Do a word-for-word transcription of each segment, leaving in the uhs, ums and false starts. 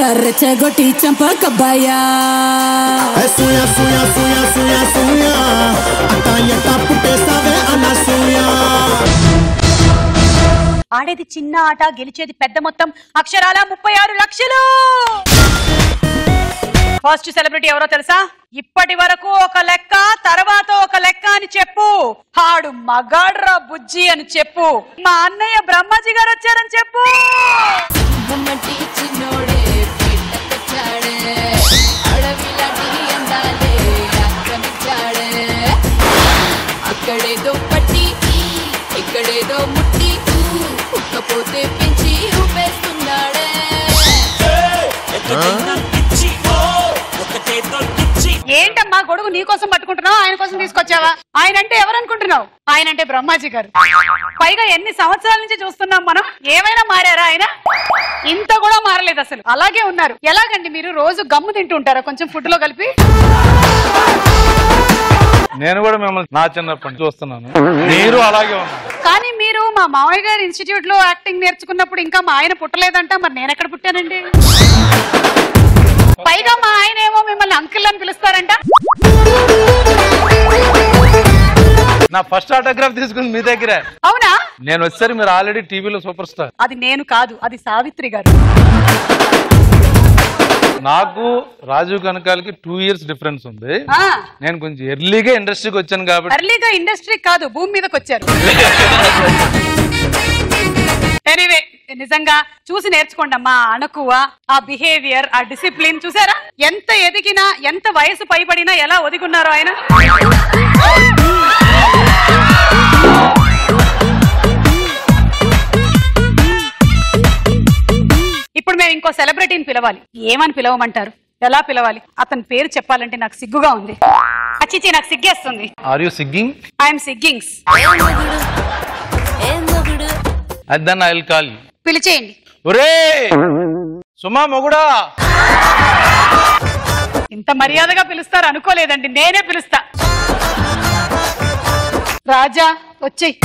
రెచ్చగొట్టి చంపకబ్బాయా సూయా సూయా సూయా సూయా సూయా అట్టా ఎట్టా పుట్టేస్తావే అన్న సూయా. ఆడేది చిన్న ఆట, గెలిచేది పెద్ద మొత్తం, అక్షరాల ముప్పై ఆరు లక్షలు. ఫస్ట్ సెలబ్రిటీ ఎవరో తెలుసా? ఇప్పటి వరకు ఒక లెక్క, తర్వాత ఒక లెక్క అని చెప్పు. ఆడు మగాడ్రా బుజ్జి అని చెప్పు. మా అన్నయ్య బ్రహ్మాజీ గారు వచ్చారని చెప్పు. అక్కడేదో పట్టి ఇక్కడేదో ముట్టి ఉక్కపోతే పెంచి ఊపేస్తున్నాడే. ఏంటమ్మా గొడుగు నీ కోసం పట్టుకుంటున్నావు, ఆయన కోసం తీసుకొచ్చావా? ఆయన అంటే ఎవరనుకుంటున్నావు? ఆయన అంటే బ్రహ్మాజీ గారు. పైగా ఎన్ని సంవత్సరాల నుంచి చూస్తున్నాం మనం. ఏమైనా మారారా ఆయన? ఇంత కూడా మారలేదు అసలు, అలాగే ఉన్నారు. ఎలాగండి మీరు రోజు గమ్ము తింటూ ఉంటారా కొంచెం ఫుడ్ లో కలిపి? నేను కూడా మిమ్మల్ని నా చిన్నప్పటి చూస్తున్నాను, మీరు అలాగే ఉన్నారు. కానీ మీరు మా మామయ్య గారి ఇన్స్టిట్యూట్ లో యాక్టింగ్ నేర్చుకున్నప్పుడు ఇంకా మా ఆయన పుట్టలేదంట. మరి నేను ఎక్కడ పుట్టానండి? పైగా మా ఆయన ఏమో మిమ్మల్ని అంకుల్ అని పిలుస్తారంట. నా ఫస్ట్ ఆటోగ్రాఫ్ తీసుకుంది మీ దగ్గరే. అవునా? నేను వచ్చారు, మీరు ఆల్రెడీ టీవీలో సూపర్ స్టార్. అది నేను కాదు, అది సావిత్రి గారు. నాకు రాజీవ్ కనకాలకి టూ ఇయర్స్ డిఫరెన్స్ ఉంది. నేను కొంచెం ఎర్లీగా ఇండస్ట్రీకి వచ్చాను కాబట్టి. ఎర్లీగా ఇండస్ట్రీ కాదు, భూమి మీదకి వచ్చారు. ఎనీవే, నిజంగా చూసి నేర్చుకోండి అమ్మా. అణకువ, ఆ బిహేవియర్, ఆ డిసిప్లిన్ చూసారా? ఎంత ఎదిగినా, ఎంత వయసు పైబడినా ఎలా ఒదిగున్నారో ఆయన. ఇప్పుడు మేము ఇంకో సెలబ్రిటీని పిలవాలి. ఏమని పిలవమంటారు? ఎలా పిలవాలి? అతని పేరు చెప్పాలంటే నాకు సిగ్గుగా ఉంది. అచ్చిచి నాకు సిగ్గేస్తుంది. ఆర్ యు సిగ్గింగ్? ఐఎమ్ సిగ్గింగ్స్. Then I will call you. పిలిచేయండి. ఒరే సుమా మొగుడా. ఇంత మర్యాదగా పిలుస్తారు అనుకోలేదండి. నేనే పిలుస్తా. రాజా వచ్చేయ్.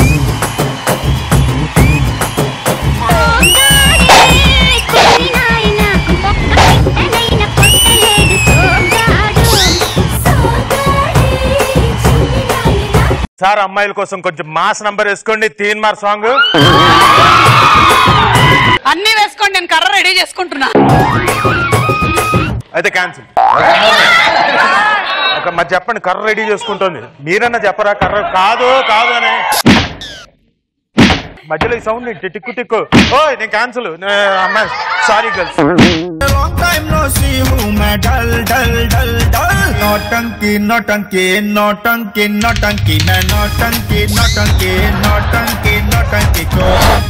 సార్ అమ్మాయిల కోసం కొంచెం మాస్ నంబర్ వేసుకోండి. తీన్ మార్ సాంగ్ అన్ని వేసుకోండి, నేను కర్ర రెడీ చేసుకుంటున్నా. అయితే క్యాన్సిల్. ఒక మరి చెప్పండి, కర్ర రెడీ చేసుకుంటుంది. మీరన్నా చెప్పరా కర్ర కాదు కాదు అని. మధ్యలో ఈ సౌండ్ టిక్కు టిక్కు. ఓ నేను క్యాన్సిల్. అమ్మాయి సారీ గర్ల్స్. नौटंकी नौटंकी नौटंकी नौटंकी मैं नौटंकी नौटंकी नौटंकी नौटंकी को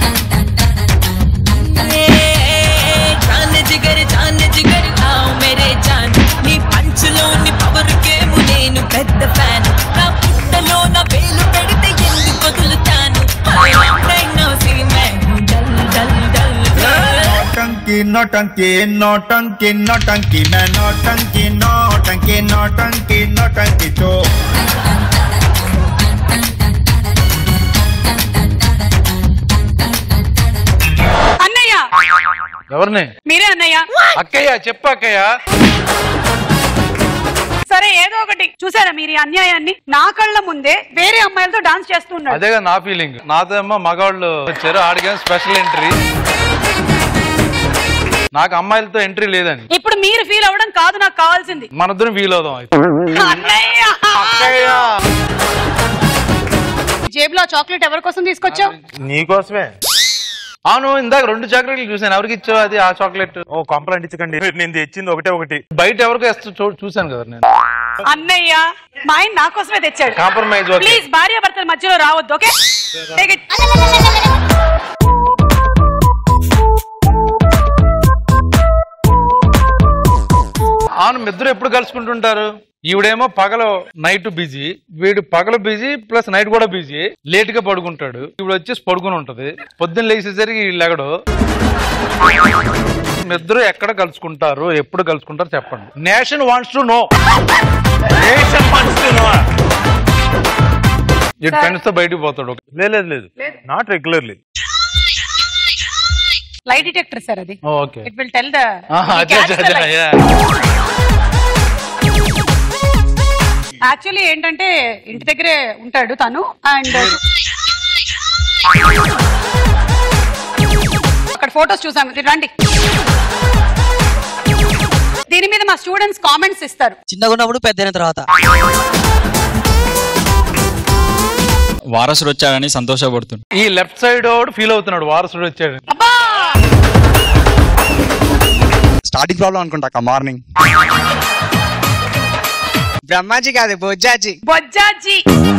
जान जिगर जान जिगर आओ मेरे जान नी पंचलो नी पवर के मुने नु పెద్ద ఫ్యాన్ నా పుట్టలో నా వేలు పెడితే ఎందుకు వదులుతాను నో సీ మే డల్ డల్ డల్ नौटंकी नौटंकी नौटंकी नौटंकी मैं नौटंकी नौटंकी नौटंकी नौटंकी तो అన్నయ్య. ఎవరిని? మీరే అన్నయ్య. అక్కయ్య చెప్పు అక్కయ్య. సరే ఏదో ఒకటి. చూసారా మీరు ఈ అన్యాయాన్ని? నా కళ్ళ ముందే వేరే అమ్మాయిలతో డాన్స్ చేస్తున్నాడు. అదేగా నా ఫీలింగ్. నాతో ఏమో మగవాళ్ళు వచ్చారు, ఆడిగా స్పెషల్ ఎంట్రీ. నాకు అమ్మాయిలతో ఎంట్రీ లేదని. ఇప్పుడు మీరు ఫీల్ అవ్వడం కాదు నాకు కావాల్సింది. మనిద్దరం ఫీల్ అవుదాం. జేబులో చాక్లెట్ ఎవరి కోసం తీసుకొచ్చావు? నీకోసమే. అవును, ఇందాక రెండు చాక్లెట్లు చూసాను. ఎవరికి ఇచ్చావు అది? ఆ చాక్లెట్ ఓ కంప్లైంట్ ఇచ్చకండి. నేను తెచ్చింది ఒకటే ఒకటి. బయట ఎవరికి వేస్తూ చూసాను కదా నేను. అన్నయ్య మా ఆయన నా కోసమే తెచ్చాడు. కాంప్రమైజ్. ప్లీజ్ భార్య భర్తల మధ్యలో రావద్దు. ఓకే? అవును, ఇద్దరు ఎప్పుడు కలుసుకుంటుంటారు? ఈవిడేమో పగలు నైట్ బిజీ, వీడు పగలు బిజీ ప్లస్ నైట్ కూడా బిజీ. లేట్ గా పడుకుంటాడు. ఇప్పుడు వచ్చేసి పడుకుని ఉంటది. పొద్దున్న లేచేసరికి లెగడు. ఇద్దరు ఎక్కడ కలుసుకుంటారు, ఎప్పుడు కలుసుకుంటారు చెప్పండి. Nation wants to know. Nation wants to know. Friends తో బయటకు పోతాడు. లేదు లేదు, not regularly. Lie detector sir అది. Okay, it will tell the actually ఏంటంటే ఇంటి దగ్గరే ఉంటాడు తను అండ్ అక్కడ ఫోటోస్ చూసాము. రండి, దీని మీద మా స్టూడెంట్స్ కామెంట్స్ ఇస్తారు. చిన్నగా ఉన్నప్పుడు పెద్ద అయిన తర్వాత వారసుడు వచ్చాడని సంతోషపడుతుంది. ఈ లెఫ్ట్ సైడ్ వాడు ఫీల్ అవుతున్నాడు వారసుడు వచ్చాడు. స్టార్టింగ్ ప్రాబ్లం అనుకుంటా. మార్నింగ్ బ్రహ్మాజీ కాదు బొజ్జాజీ. బొజ్జాజీ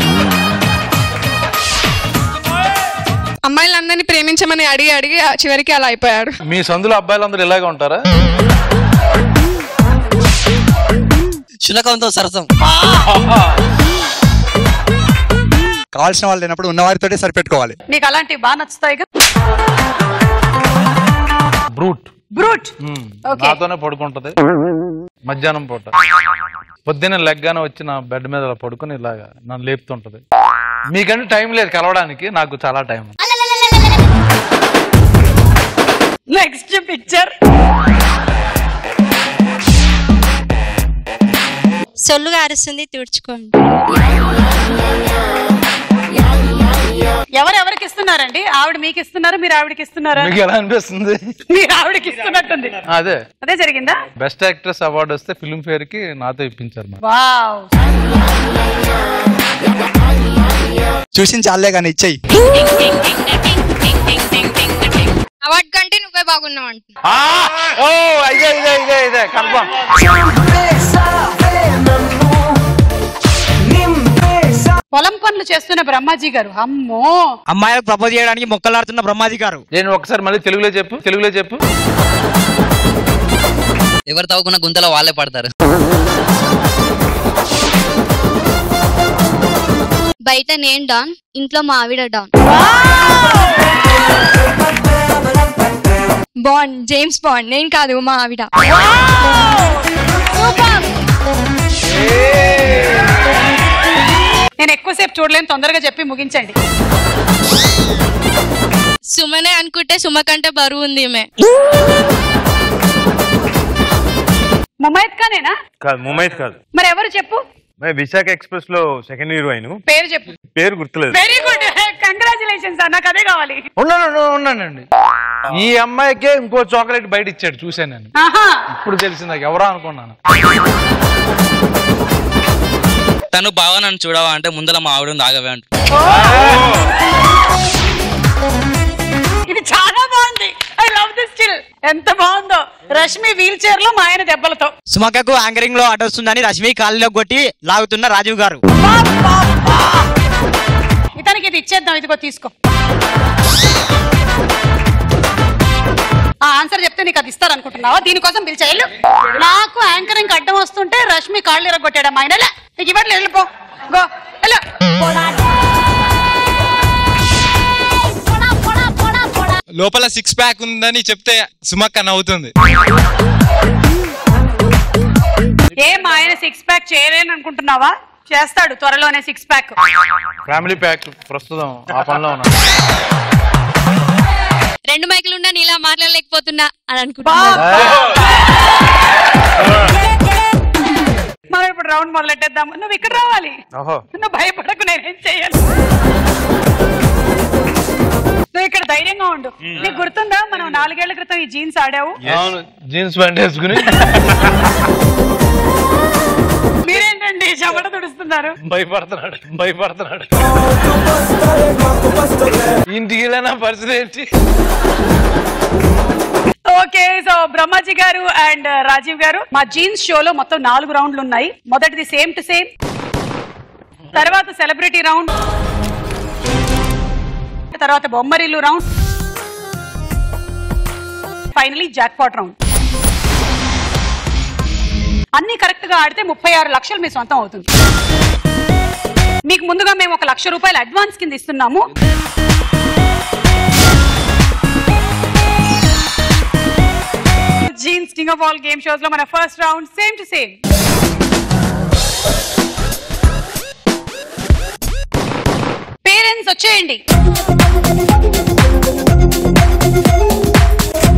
అమ్మాయిలందరినీ ప్రేమించమని అడిగి అడిగి చివరికి అలా అయిపోయాడు. మీ సందులో అబ్బాయిలందరూ ఇలాగే ఉంటారా? శునకంతో సరసం. కావాల్సిన వాళ్ళు లేనప్పుడు ఉన్నవారితోటే సరిపెట్టుకోవాలి. నీకు అలాంటివి బాగా నచ్చుతాయిగా. బ్రూట్ బ్రూట్ నాతోనే పడుకుంటది మధ్యాహ్నం పూట. పొద్దున్న లెగ్గానే వచ్చి నా బెడ్ మీద ఇలా పడుకుని ఇలాగా నన్ను లేపుతుంటది. మీకంటే టైం లేదు కలవడానికి, నాకు చాలా టైం. Next picture. సొల్లుగా అరుస్తుంది, తుడుచుకోండి. ఎవరెవరికి ఇస్తున్నారండి? ఆవిడ మీకు ఇస్తున్నారు, మీరు ఆవిడకి ఇస్తున్నారా? మీకు ఎలా అనిపిస్తుంది? మీరు ఆవిడకి ఇస్తున్నట్టుంది. అదే అదే జరిగిందా? బెస్ట్ యాక్ట్రెస్ అవార్డు వస్తే ఫిల్మ్ ఫేర్ కి నాతో ఇప్పించారు. వావ్, చూసిన చాలే కానీ ఇచ్చేయి. అవార్డు కంటే నువ్వే బాగున్నావు అంటున్నా. పొలం పనులు చేస్తున్న బ్రహ్మాజీ గారు. అమ్మో, అమ్మాయిలకు ప్రపోజ్ చేయడానికి మొక్కలాడుతున్న బ్రహ్మాజీ గారు. నేను ఒకసారి మళ్ళీ తెలుగులో చెప్పు, తెలుగులో చెప్పు. ఎవరు తవ్వుకున్న గుంతలో వాళ్ళే పడతారు. బయట నేను డాన్, ఇంట్లో మా ఆవిడ డాన్. Bond, James bond. నేను కాదు, మా ఆవిడ. నేను ఎక్కువసేపు చూడలేను, తొందరగా చెప్పి ముగించండి. సుమనే అనుకుంటే సుమ కంటే బరువు ఉంది ఈమె. ముమైత్ ఖానేనా? కాదు, ముమైత్ కాదు. మరి ఎవరు చెప్పు? విశాఖ ఎక్స్ప్రెస్ లో సెకండ్ హీరోయిన్. పేరు చెప్పు. పేరు గుర్తులేదు. వెరీ గుడ్, కంగ్రాచులేషన్స్ సార్, నాకు అదే కావాలి. ఉన్నాను ఉన్నానండి. ఈ అమ్మాయికే ఇంకో చాక్లెట్ బయట ఇచ్చాడు, చూసాను నేను. ఇప్పుడు తెలిసింది నాకు, ఎవరా అనుకున్నాను. తను బాగా నన్ను చూడవా అంటే ముందర మా ఆవిడ ఆగవే అంట. ఇది చాలా బాగుంది. I love this still. ఎంత బాగుందో. రష్మి వీల్ చైర్ లో మా ఆయన దెబ్బలతో. సుమకకు యాంకరింగ్ లో అడ్డొస్తుందని రష్మి కాళ్ళలో కొట్టి లాగుతున్న రాజీవ్ గారు. ఇతనికి ఇది ఇచ్చేద్దాం, ఇదిగో తీసుకో. ఆ ఆన్సర్ చెప్తే నీకు అది ఇస్తారనుకుంటున్నావా? దీనికోసం పిలిచాయి. నాకు యాంకరింగ్ అడ్డం వస్తుంటే రష్మి కాళ్ళు ఇరగొట్టాడు మా ఆయన. నీకు ఇవ్వట్లేదు, వెళ్ళిపో. Go hello. లోపల సిక్స్ ప్యాక్ ఉందని చెప్తే సుమక్క నవ్వుతుంది. ఏ మా ఆయన సిక్స్ ప్యాక్ చేయలేని అనుకుంటున్నావా? చేస్తాడు త్వరలోనే సిక్స్ ప్యాక్. ఫ్యామిలీ ప్యాక్ ప్రస్తుతం ఆ పనిలో ఉన్నా. రెండు మైకులు ఉన్నా నీలా మాట్లాడలేకపోతున్నా అని అనుకుంటా. మనం ఇప్పుడు రౌండ్ మొదలెట్టేద్దాము. నువ్వు ఇక్కడ రావాలి. నువ్వు భయపడకు, నేనేం చెయ్యాలి. నువ్వు ఇక్కడ ధైర్యంగా ఉండు. నీకు గుర్తుందా మనం నాలుగేళ్ల క్రితం ఈ జీన్స్ ఆడావు? జీన్స్ ప్యాంట్ వేసుకుని. మీరేంటండి చెమట తుడుస్తున్నారు? భయపడుతున్నాడు భయపడుతున్నాడు ఇంటికి వెళ్ళిన పరిస్థితి ఏంటి? ఓకే, సో బ్రహ్మాజీ గారు అండ్ రాజీవ్ గారు, మా జీన్స్ షోలో మొత్తం నాలుగు రౌండ్లు ఉన్నాయి. మొదటిది సేమ్ టు సేమ్, తర్వాత సెలబ్రిటీ రౌండ్, తర్వాత Bommarillu round, finally jackpot round. అన్ని కరెక్ట్ గా ఆడితే ముప్పై ఆరు లక్షలు మీ సొంతం అవుతుంది. మీకు ముందుగా మేము ఒక లక్ష రూపాయలు అడ్వాన్స్ కింద ఇస్తున్నాము. Genes king of all game shows లో మన first round same to same. Parents వచ్చేయండి.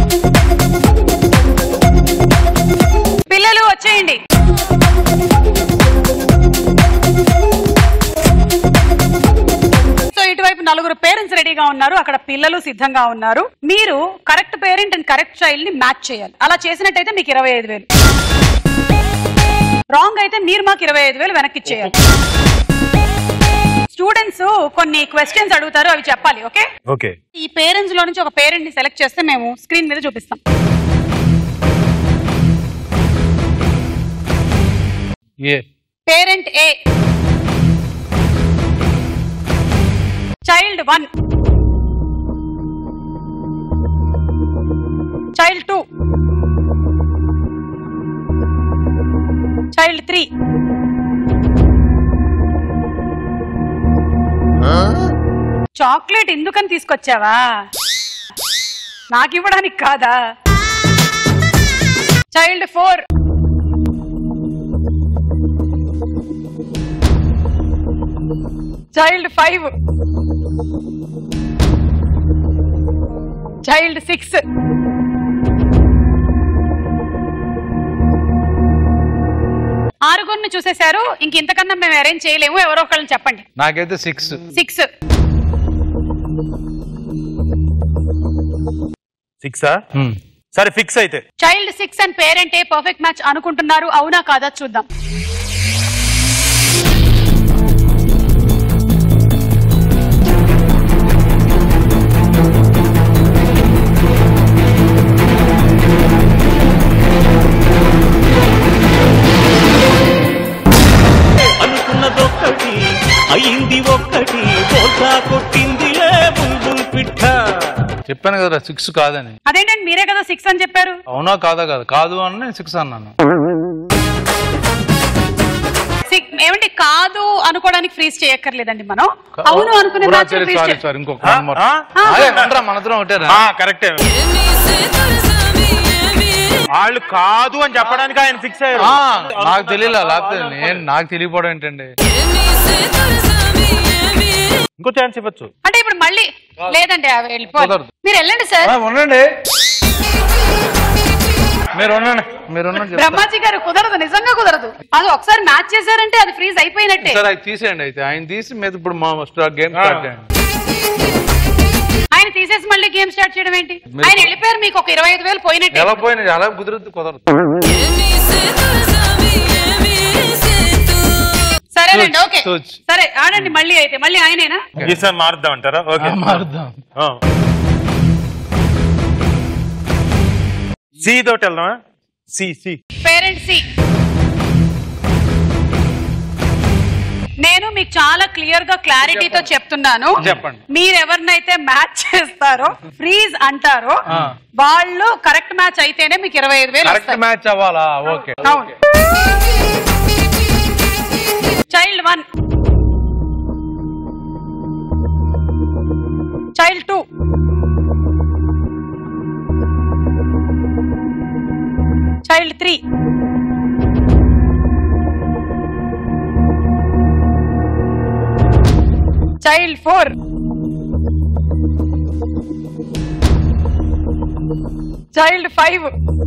రెడీగా ఉన్నారు, అక్కడ పిల్లలు సిద్ధంగా ఉన్నారు. మీరు correct parent and correct child ని మ్యాచ్ చేయాలి. అలా చేసినట్టయితే మీకు ఇరవై ఐదు వేలు, రాంగ్ అయితే మీరు మాకు ఇరవై ఐదు వేలు వెనక్కి ఇచ్చేయాలి. స్టూడెంట్స్ కొన్ని క్వశ్చన్స్ అడుగుతారు, అవి చెప్పాలి. Okay okay. ఈ పేరెంట్స్ లో నుంచి ఒక పేరెంట్ ని సెలెక్ట్ చేస్తే మేము స్క్రీన్ మీద చూపిస్తాం. A parent A, child one, child two, child three, chocolate ఎందుకని తీసుకొచ్చావా? నాకు ఇవ్వడానికి కాదా? Child four, child five, child six, ఆరుగురిని చూసేశారు. ఇంక ఇంతకన్నా మేము అరేంజ్ చేయలేము, ఎవరో ఒకళ్ళని చెప్పండి. నాకైతే సిక్స్ సిక్స్ సిక్సా? సరే ఫిక్స్ అయితే. Child six and parent A perfect match అనుకుంటున్నారు, అవునా కాదా చూద్దాం. అనుకున్నదొక్కటి అయింది ఒక్కటి, కొట్టిందిలే బుల్బుల్ పిట్ట. చెప్పాను కదా సిక్స్ కాదని. అదేంటండి మీరే కదా సిక్స్ అని చెప్పారు. అవునా కాదా కాదు కాదు అని నేను సిక్స్ అన్నాను. ఏమంటే కాదు అనుకోవడానికి ఫ్రీజ్ చేయక్కర్లేదండి మనం. అవును అనుకునే మనతో ఒకటేరా? కరెక్టే. వాళ్ళు కాదు అని చెప్పడానికి ఆయన ఫిక్స్ అయ్యారు. నాకు తెలియలే, లేకపోతే నేను నాకు తెలియపోవడం ఏంటండి. ఇంకో ఛాన్స్ ఇవ్వచ్చు అంటే ఇప్పుడు మళ్ళీ లేదండి, వెళ్ళిపోతారు. మీరు వెళ్ళండి సార్. ఉండండి మీరు ఉండండి మీరు ఉండండి. బ్రహ్మాజీ గారు కుదరదు, నిజంగా కుదరదు. అది ఒకసారి మ్యాచ్ చేశారంటే అది ఫ్రీజ్ అయిపోయినట్టే. సరే అది తీసేయండి అయితే. ఆయన తీసి మీద ఇప్పుడు మా గేమ్ స్టార్ట్ చేయండి. ఆయన తీసేసి మళ్ళీ గేమ్ స్టార్ట్ చేయడం ఏంటి? ఆయన వెళ్ళిపోయారు, మీకు ఒక ఇరవై ఐదు వేలు పోయినట్టు. ఎలా పోయినది? అలా కుదరదు కుదరదు. సరేనండి, ఓకే సరే ఆడండి మళ్ళీ. అయితే మళ్ళీ ఆయనేనా? ఈసారి మారుద్దాం అంటారా? ఓకే మారుద్దాం. సి తోటి వెళ్దామా? C C parent C. నేను మీకు చాలా క్లియర్ గా క్లారిటీతో చెప్తున్నాను. చెప్పండి. మీరు ఎవరినైతే మ్యాచ్ చేస్తారో ఫ్రీజ్ అంటారో వాళ్ళు కరెక్ట్ మ్యాచ్ అయితేనే మీకు ఇరవై ఐదు వేలు. కరెక్ట్ మ్యాచ్ అవ్వాలా? ఓకే. అవును. Child one, child two, child three, child four, child five,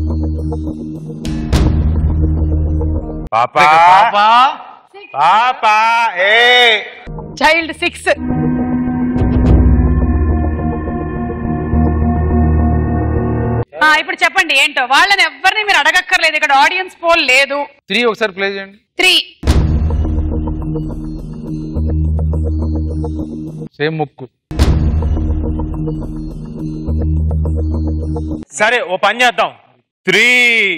పాపా పాపా పాపా ఏ చైల్డ్ సిక్స్, ఇప్పుడు చెప్పండి ఏంటో. వాళ్ళని ఎవరిని మీరు అడగక్కర్లేదు, ఇక్కడ ఆడియన్స్ పోల్ లేదు. త్రీ ఒకసారి ప్లే చేయండి. త్రీ సేమ్ ముక్కు. సరే ఓ పని చేద్దాం. Three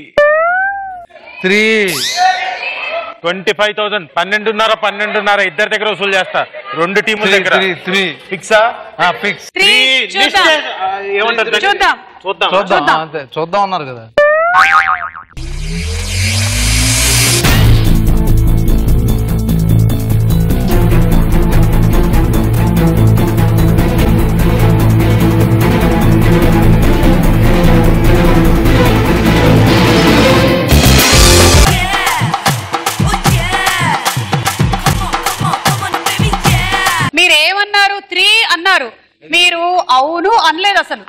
three twenty five thousand పన్నెండున్నర పన్నెండున్నర ఇద్దరి దగ్గర వసూలు చేస్తా. రెండు టీముల దగ్గర. త్రీ ఫిక్సా? ఫిక్స్. ఏమంటారు? చూద్దాం చూద్దాం చూద్దాం అంతే. చూద్దాం అన్నారు కదా. మీరేమన్నారు? త్రీ అన్నారు. మీరు అవును అనలేదు అసలు.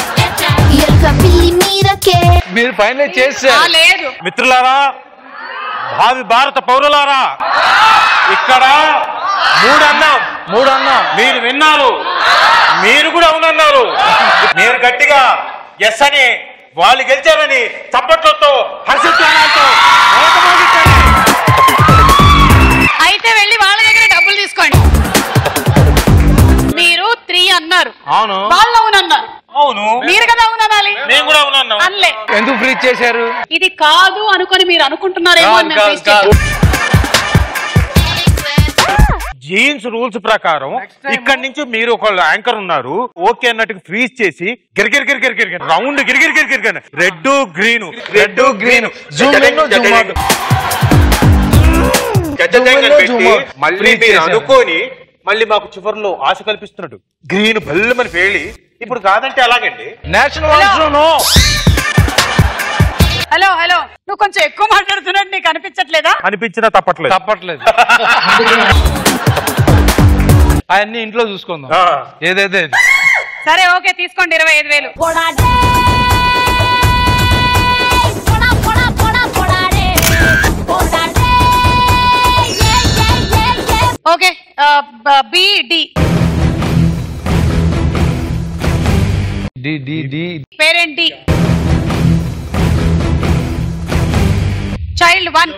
మీరు ఫైనల్ చేసా లేదు. మిత్రులారా, భావి భారత పౌరులారా, ఇక్కడ మూడు అన్నాం మూడు అన్నాం మీరు విన్నారు. మీరు కూడా అవునన్నారు. మీరు గట్టిగా ఎస్ అని వాళ్ళు గెలిచారని చప్పట్లతో హర్షిస్తానంటూ అయితే వెళ్ళి వాళ్ళ దగ్గర డబ్బులు తీసుకోండి. మీరు త్రీ అన్నారు, అవును వాళ్ళు అవునన్నారు. అవును మీరు కదా అవుననాలి. నేను కూడా అవునన్నా. అన్లే ఎందుకు ఫ్రీజ్ చేశారు? ఇది కాదు అనుకొని మీరు అనుకుంటున్నారేమో అని మేము freeze చేశాం. జీన్స్ రూల్స్ ప్రకారం ఇక్కడి నుంచి మీరు ఒక యాంకర్ ఉన్నారు ఓకే అన్నట్టు ఫ్రీజ్ చేసి గిరిగిరి గిరిగిరి గిరిగిరి రౌండ్ గిరిగిరి గిరిగిరి రెడ్ గ్రీన్ రెడ్ గ్రీన్ మళ్ళీ మీరు అనుకోని మళ్ళీ మాకు చివరిలో ఆశ కల్పిస్తున్నట్టు గ్రీన్ బెల్లమని పేలి ఇప్పుడు కాదంటే అలాగండి. నేషనల్ హలో హలో నువ్వు కొంచెం ఎక్కువ మాట్లాడుతున్నట్టు నీకు అనిపించట్లేదా? అనిపించినా తప్పట్లేదు తప్పట్లేదు. అవన్నీ ఇంట్లో చూసుకుందాం ఏదైతే. సరే ఓకే తీసుకోండి ఇరవై ఐదు వేలు. Okay B D D D D parent D child one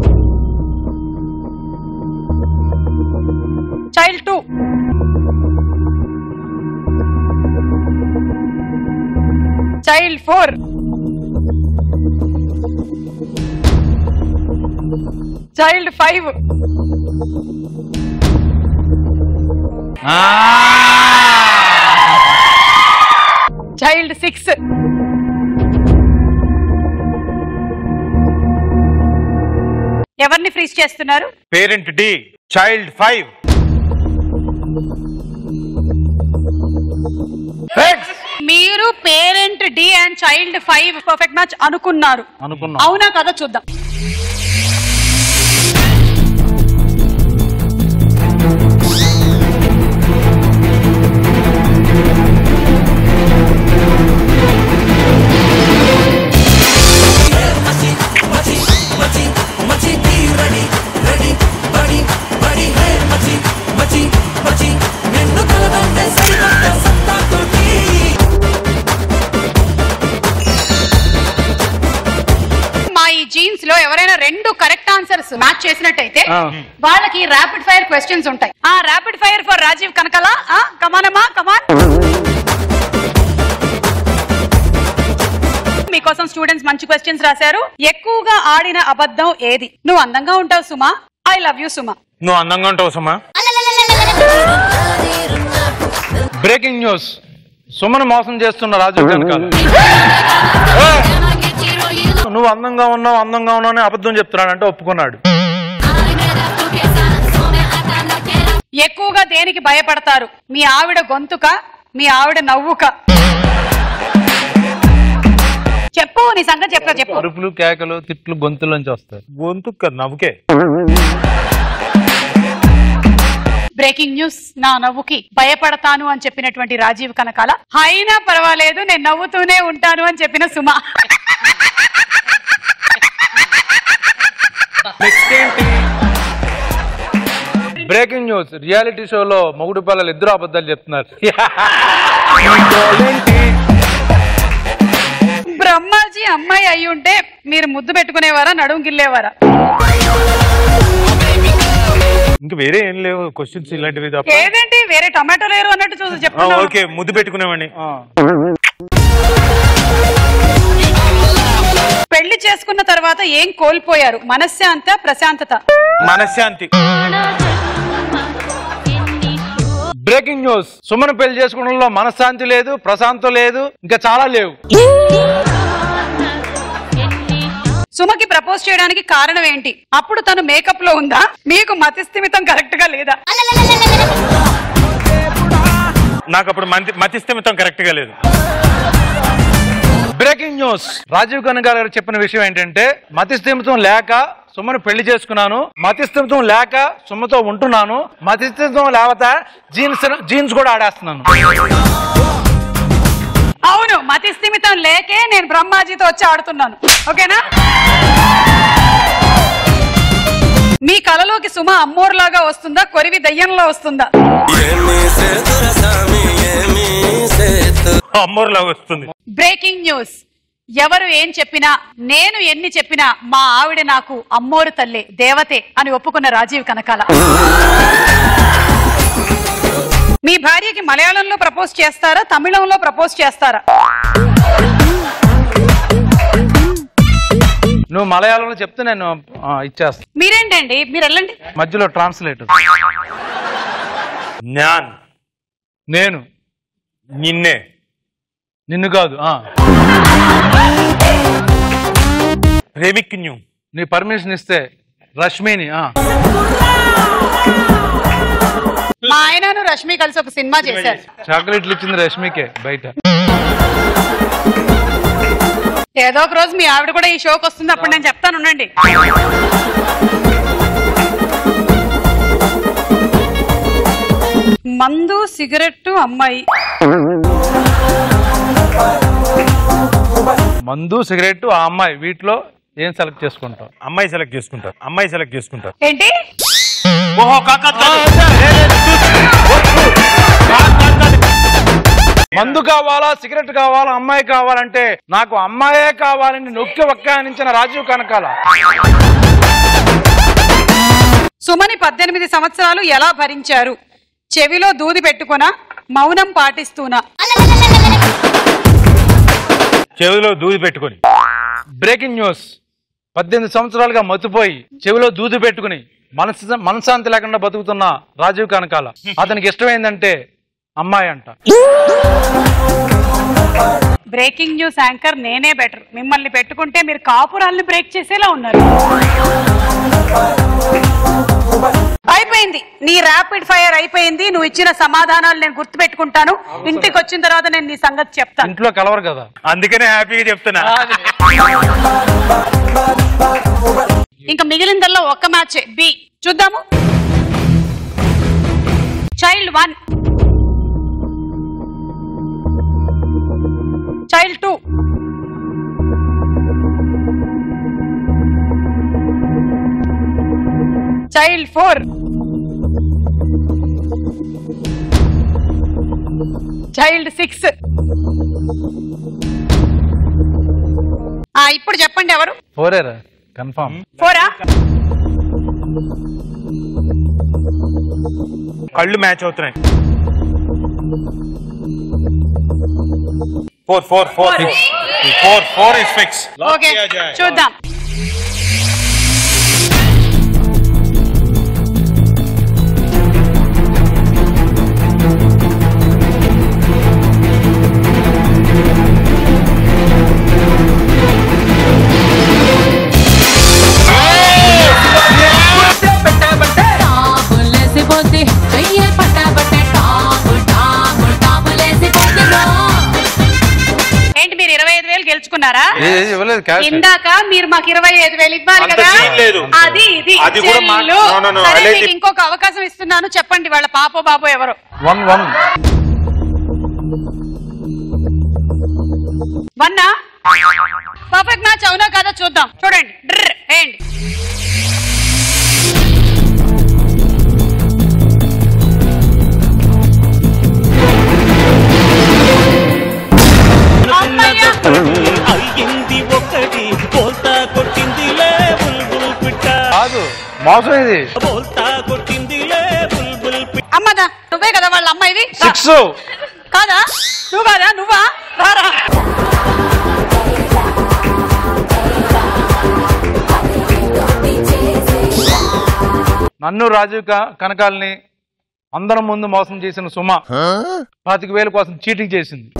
child two child four child five child six ఎవరిని ఫ్రీజ్ చేస్తున్నారు? Parent D child five. మీరు parent D and child five perfect match అనుకున్నారు. అనుకున్నాం. అవునా కదా చూద్దాం. జీన్స్ లో ఎవరైనా రెండు కరెక్ట్ ఆన్సర్స్ మ్యాచ్ చేసినట్టయితే వాళ్ళకి ర్యాపిడ్ ఫైర్ క్వశ్చన్స్ ఉంటాయి. ఆ rapid fire for Rajeev Kanakala. కమానమ్మా కమాన్. మీకోసం స్టూడెంట్స్ మంచి క్వశ్చన్స్ రాశారు. ఎక్కువగా ఆడిన అబద్ధం ఏది? నువ్వు అందంగా ఉంటావు Suma. I love you Suma. నువ్వు అందంగా ఉంటావు సుమా. బ్రేకింగ్ న్యూస్, సుమను మోసం చేస్తున్న రాజీవ్ కనకాల. నువ్వు అందంగా ఉన్నావు అందంగా ఉన్నావు అని అబద్ధం చెప్తున్నాడంటే ఒప్పుకున్నాడు. ఎక్కువగా దేనికి భయపడతారు? మీ ఆవిడ గొంతుక, మీ ఆవిడ నవ్వుక? చెప్పు నీ సంగతి చెప్ప చెప్పు. అరుపులు కేకలు తిట్లు గొంతులోంచి వస్తాయి. గొంతుక నవ్వుకే. బ్రేకింగ్ న్యూస్, నా నవ్వుకి భయపడతాను అని చెప్పినటువంటి రాజీవ్ కనకాల అయినా పర్వాలేదు నేను నవ్వుతూనే ఉంటాను అని చెప్పిన సుమ. బ్రేకింగ్ న్యూస్, రియాలిటీ షోలో మొగుడు పిల్లలు ఇద్దరు అబద్ధాలు చెప్తున్నారు. బ్రహ్మాజీ అమ్మాయి అయి ఉంటే మీరు ముద్దు పెట్టుకునేవారా, నడుము గిల్లేవారా? ఇంకా వేరే ఏం లేవు క్వశ్చన్స్ ఇలాంటివి. ఏదేంటి వేరే టమాటో లేరు అన్నట్టు చూసి చెప్తున్నా. ఓకే ముద్దు పెట్టుకునేవాడిని. పెళ్లి చేసుకున్న తర్వాత ఏం కోల్పోయారు? మనశ్శాంత, ప్రశాంతత? మనశ్శాంతి. బ్రేకింగ్ న్యూస్, సుమను పెళ్లి చేసుకోవడంలో మనశ్శాంతి లేదు, ప్రశాంతం లేదు, ఇంకా చాలా లేవు. సుమకి ప్రపోజ్ చేయడానికి కారణం ఏంటి? అప్పుడు తను మేకప్ లో ఉందా? మీకు మతిస్థిమితం కరెక్ట్ గా లేదా? నాకు అప్పుడు మతిస్థిమితం కరెక్ట్ గా లేదు. బ్రేకింగ్ న్యూస్, రాజీవ్ కనకాల గారు చెప్పిన విషయం ఏంటంటే మతిస్థిమితం లేక సుమను పెళ్లి చేసుకున్నాను, మతిస్థిమితం లేక సుమతో ఉంటున్నాను, మతిస్థిమితం లేకపోతే జీన్స్ జీన్స్ కూడా ఆడేస్తున్నాను. అవును, మతిస్థిమితం లేకే నేను బ్రహ్మాజీతో వచ్చి ఆడుతున్నాను. ఓకేనా? మీ కలలోకి సుమ అమ్మోర్లాగా వస్తుందా, కొరివి దయ్యంలో వస్తుందా? అమ్మోర్లాగా వస్తుంది. Breaking news. ఎవరు ఏం చెప్పినా, నేను ఎన్ని చెప్పినా మా ఆవిడ నాకు అమ్మోరు తల్లే, దేవతే అని ఒప్పుకున్న రాజీవ్ కనకాల. మీ భార్యకి మలయాళంలో ప్రపోజ్ చేస్తారా, తమిళంలో ప్రపోజ్ చేస్తారా? నువ్వు మలయాళంలో చెప్తే నేను ఇచ్చేస్తా. మీరేంటండి, మీరు వెళ్ళండి. మధ్యలో ట్రాన్స్లేటర్. జ్ఞాన్ నేను నిన్నే, నిన్ను కాదు. ప్రేమిక్కు నీ పర్మిషన్ ఇస్తే రష్మిని. మా ఆయనను రష్మి కలిసి ఒక సినిమా చేశారు. చాక్లెట్లు ఇచ్చింది రష్మికే బయట. ఏదో ఒక రోజు మీ ఆవిడ కూడా ఈ షోకి వస్తుంది, అప్పుడు నేను చెప్తాను, ఉండండి. మందు, సిగరెట్, అమ్మాయి. మందు, సిగరెట్, ఆ అమ్మాయి, వీటిలో ఏం సెలెక్ట్ చేసుకుంటావు? అమ్మాయి సెలెక్ట్ చేసుకుంటారు. అమ్మాయి సెలెక్ట్ చేసుకుంటారు. ఏంటి? ఓహో కాకా, మందు కావాలా, సిగరెట్ కావాలా, అమ్మాయి కావాలంటే నాకు అమ్మాయే కావాలని నొక్కి వక్కానించిన రాజీవ్ కనకాల. సుమని పద్దెనిమిది సంవత్సరాలు ఎలా భరించారు? చెవిలో దూది పెట్టుకున్నా, మౌనం పాటిస్తూనా? చెవిలో దూది పెట్టుకుని. Breaking news. పద్దెనిమిది సంవత్సరాలుగా మతిపోయి చెవిలో దూది పెట్టుకుని మనసు మనశాంతి లేకుండా బతుకుతున్న రాజీవ్ కనకాల అతనికి ఇష్టమైందంటే అమ్మాయి అంట. బ్రేకింగ్ న్యూస్ యాంకర్ నేనే బెటర్. మిమ్మల్ని పెట్టుకుంటే మీరు కాపురాలను బ్రేక్ చేసేలా ఉన్నారు. అయిపోయింది, నీ ర్యాపిడ్ ఫైర్ అయిపోయింది. నువ్వు ఇచ్చిన సమాధానాలు నేను గుర్తు పెట్టుకుంటాను. ఇంటికి వచ్చిన తర్వాత నేను నీ సంగతి చెప్తాను. ఇంట్లో కలవరు కదా, అందుకనే హ్యాపీగా చెప్తున్నా. ఇంకా మిగిలిందల్లా ఒక్క మ్యాచ్. బి చూద్దాము. Child one, child two, child four, child six. ఇప్పుడు చెప్పండి ఎవరు? ఫోరేరా కన్ఫర్మ్. ఫోరా? కళ్ళు మ్యాచ్ అవుతున్నాయి. Four four four four four is fix. Okay చూద్దాం. ఏంటి మీరు ఇరవై ఐదు వేలు గెలుచుకున్నారా? ఇందాక మీరు మాకు ఇరవై ఐదు వేలు ఇవ్వాలి కదా, అది ఇది. సరే మీకు ఇంకొక అవకాశం ఇస్తున్నాను, చెప్పండి వాళ్ళ పాపో బాబో ఎవరు? వన్ వన్ వన్నా? పర్ఫెక్ట్ మ్యాచ్ అవునా కదా చూద్దాం. చూడండి డ్ర్ ఏంటి. అయ్యింది ఒకటి బోల్తా కొట్టిందిలే బుల్బుల్ పిట్ట. కాదు మోసం ఇది. బోల్తా కొట్టిందిలే బుల్బుల్ పిట్ట. అమ్మదా నువ్వే కదా వాళ్ళ అమ్మాయివి? సిక్స్ కాదా? నువ్వు కాదా? నువ్వా? రారా. నన్ను రాజీవ్ కనకాలని అందరం ముందు మోసం చేసిన సుమ పాతిక వేల కోసం చీటింగ్ చేసింది.